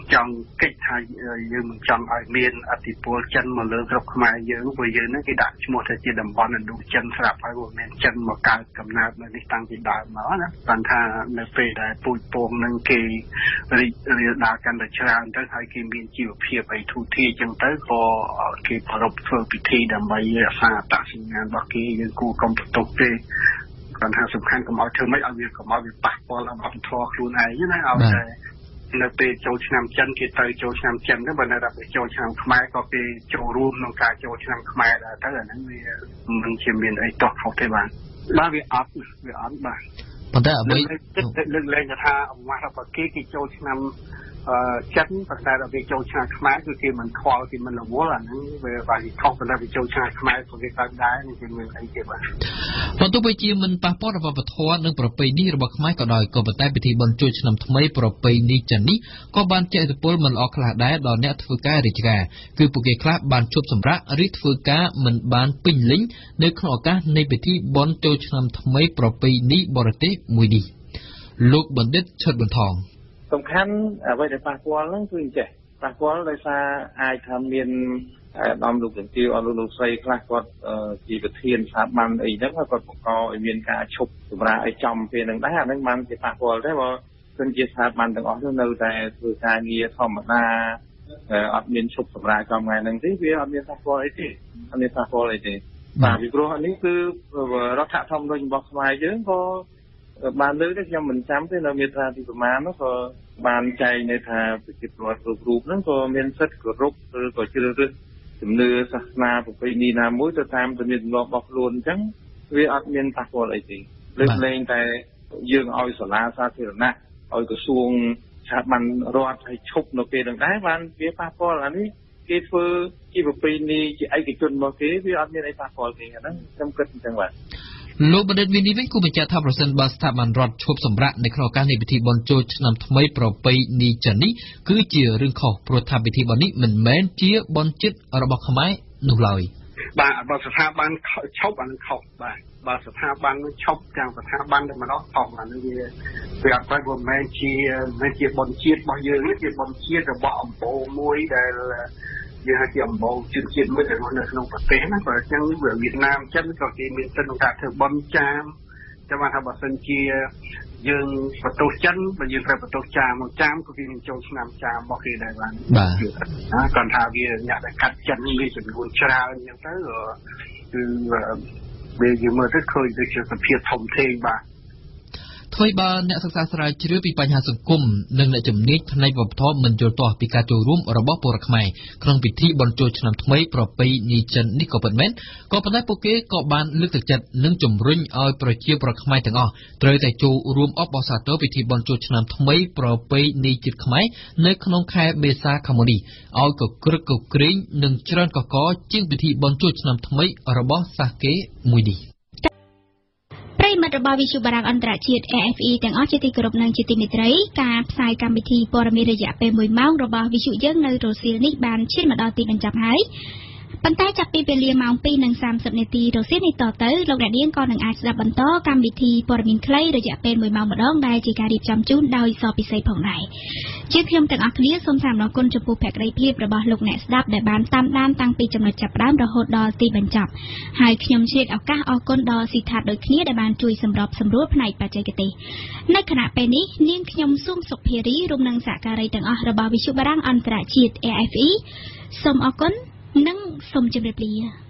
ចង់កិច្ចថាយើងមិនចង់ឲ្យមានអធិពលចិនមកលើស្រុកខ្មែរយើងព្រោះយើងហ្នឹងគេដាក់ឈ្មោះថាជាតំបន់ឥណ្ឌូចិនស្រាប់ហើយព្រោះមានចិនមកកើតកំណើតនៅនេះតាំងពីដើមមកណាបានថានៅពេលដែលពូជពងនឹងគេរីករាលដាលកាន់តែច្រើនទៅហើយគេមានជីវភាពអីធូរធារអញ្ចឹងទៅក៏គេប្រពធ្វើពិធីដើម្បីរក្សាអត្តសញ្ញាណរបស់គេយើងគួរកុំបន្ទោសទេគាត់ថាសំខាន់កុំឲ្យធ្វើម៉េចឲ្យវាកុំឲ្យវាប៉ះពាល់ដល់វប្បធម៌ខ្លួនឯងណាឲ្យតែនៅពេលចូលឆ្នាំចិនគេទៅចូលឆ្នាំចិនទៅបើនៅដល់ពេលចូលឆ្នាំខ្មែរក៏គេចូលរួមក្នុងការចូលឆ្នាំខ្មែរដែរទៅអាហ្នឹងវាមិនជាមានអីតោះខុសទេបាទបាទវាអត់វាអត់បាទប៉ុន្តែអ្វីលើកលែងថាអង្វាស់របស់គេគេចូលឆ្នាំអឺចិនប៉ុន្តែដល់ពេលចូលឆ្នាំខ្មែរគឺគេមិនខ្វល់គេមិនរវល់អាហ្នឹងវាបាទខុសប៉ុន្តែវាចូលឆ្នាំខ្មែរក៏គេកើតដែរនឹងជាមានអីទៀតបាទបើទោះបីជាមិនប៉ះពាល់ដល់វប្បធម៌និងប្រពៃណីរបស់ខ្មែរក៏ដោយក៏ប៉ុន្តែពិធីបុណ្យចូលឆ្នាំថ្មីប្រពៃណីចិននេះក៏បានជះឥទ្ធិពលមិនល្អខ្លះដែរដល់អ្នកធ្វើការរាជការគឺពួកគេខ្លះបានជប់សម្រាកឬធ្វើការមិនបានពេញលេញនៅក្នុងឱកាសនៃពិធីបុណ្យចូលឆ្នាំថ្មីប្រពៃណីបរទេសមួយនេះលោកបណ្ឌិតឈុតបន្ថងសំខាន់អ្វីដែលប៉ះពាល់ហ្នឹងគឺអញ្ចេះប៉ះពាល់ដោយសារអាចថាមានដំលោកជំទាវអត់លោកស្រីខ្លះគាត់ជាប្រធានស្ថាប័នអីហ្នឹងគាត់បង្កឲ្យមានការឈប់សម្រាប់ឲ្យចំពេលហ្នឹងដែរអាហ្នឹងបានជាប៉ះពាល់ដែរបើសិនជាស្ថាប័នទាំងអស់នោះនៅតែធ្វើការងារធម្មតាអត់មានឈប់សម្រាប់ចំថ្ងៃហ្នឹងទេវាអត់មានប៉ះពាល់អីទេអត់មានប៉ះពាល់អីទេបាទពីព្រោះនេះគឺរដ្ឋធម្មនុញ្ញរបស់ខ្មែរយើងក៏បានលើកនេះខ្ញុំមិនចាំទេនៅមាត្រាទីប្រមាណនោះក៏បានចែងនៅថាប្រជាពលរដ្ឋគ្រប់រូបហ្នឹងក៏មានសិទ្ធិគោរពឬក៏ជ្រើសរើសជំនឿសាសនាប្រពៃណីណាមួយទៅតាមទំនៀមទម្លាប់របស់ខ្លួនអញ្ចឹងវាអត់មានប៉ះពាល់អីទេលើកលែងតែយើងឲ្យសាលាសាធារណៈឲ្យក្រសួងស្ថាប័នរដ្ឋឲ្យឈប់នៅពេលហ្នឹងដែរបានវាប៉ះពាល់អានេះគេធ្វើជាប្រពៃណីជាឯកជនរបស់គេវាអត់មានអីប៉ះពាល់ទេអាហ្នឹងខ្ញុំគិតអញ្ចឹងបាទលោកបណ្ឌិតវិនីវិញគូបញ្ជាក់ថាប្រសិនបើស្ថាប័នរដ្ឋឈប់សម្រាកនៅក្នុងឱកាសនៃពិធីបុណ្យចូលឆ្នាំថ្មីប្រពៃណីចិននេះគឺជារឿងខុសព្រោះថាពិធីបុណ្យនេះមិនមែនជាបុណ្យជាតិរបស់ខ្មែរនោះឡើយបាទបើស្ថាប័នឈប់អានឹងខុសបាទបើស្ថាប័នឈប់ទាំងស្ថាប័នតែម្ដងខុសអានេះវាវាអត់ទៅមិនមែនជាមិនជាបុណ្យជាតិរបស់យើងទេជាបុណ្យជាតិរបស់អំបូរមួយដែលយើងហៅជាអំបូរជនជាតិមួយដែលនៅក្នុងប្រទេសណាបើអញ្ចឹងវៀតណាមចិនក៏គេមានសិទ្ធិក្នុងការធ្វើបុណ្យចាមចាំថាបើសិនជាយើងបន្ទោសចិនបើយើងត្រូវបន្ទោសចាមមកចាមក៏គេនឹងចូលឆ្នាំចាមរបស់គេដែរបាទបាទគាត់ថាវាអ្នកដែលកាត់ចិនមានចំនួនច្រើនអញ្ចឹងទៅគឺវាយើងមើលទៅឃើញទៅជាសភាពធំធេងបាទថ្មីបើអ្នកសិក្សាស្រាវជ្រាវពីបញ្ហាសង្គមនិងអ្នកជំនាញផ្នែកវប្បធម៌មិនយល់ទាស់ពីការចូលរួមរបស់ពលរដ្ឋខ្មែរក្នុងពិធីបុណ្យចូលឆ្នាំថ្មីប្រពៃណីចិននេះក៏ពិតមែនក៏ប៉ុន្តែពួកគេក៏បានលើកទឹកចិត្តនិងជំរុញឲ្យប្រជាពលរដ្ឋខ្មែរទាំងអស់ត្រូវតែចូលរួមអបអរសាទរពិធីបុណ្យចូលឆ្នាំថ្មីប្រពៃណីជាតិខ្មែរនៅក្នុងខែមេសាខាងមុខនេះឲ្យកក្រឹកកក្រែងនិងច្រើនកកជាងពិធីបុណ្យចូលឆ្នាំថ្មីរបស់សាសគេមួយនេះប្រិយមិត្តរបស់វិទ្យុបារាំងអន្តរជាតិ A F E ទាំងអស់ជាទីគោរពនិងជាទីមេត្រីការផ្សាយកម្មវិធីព័ត៌មានរយៈពេលមួយម៉ោងរបស់វិទ្យុយើងនៅរសៀលនេះបានឈានមកដល់ទីបញ្ចប់ហើយប៉ុន្តែចាប់ពីវេលាម៉ោងពីរនិងសាមសិបនាទីរសៀលនេះតទៅលោកអ្នកនាងក៏នឹងអាចស្ដាប់បន្តកម្មវិធីព័ត៌មានខ្លីរយៈពេលមួយម៉ោងម្ដងដែលជាការរៀបចំជូនដោយសពិសីផងដែរជាខ្ញុំទាំងអស់គ្នាសូមថ្លែងអំណរគុណចំពោះភក្ដីភាពរបស់លោកអ្នកស្ដាប់ដែលបានតាមដានតាំងពីចំណុចចាប់ផ្ដើមរហូតដល់ទីបញ្ចប់ហើយខ្ញុំឆ្លៀតឱកាសអរគុណដល់ស៊ីថាតដូចគ្នាដែលបានជួយសម្របសម្រួលផ្នែកបច្ចេកទេសនៅខណៈពេលនេះនាងខ្ញុំស៊ូមសុភារីរួមនឹងសហការីទាំងអស់របស់វិទ្យុបារាំងអន្តរជាតិ A F E សូមអរគុណនិងសូមជម្រាបលា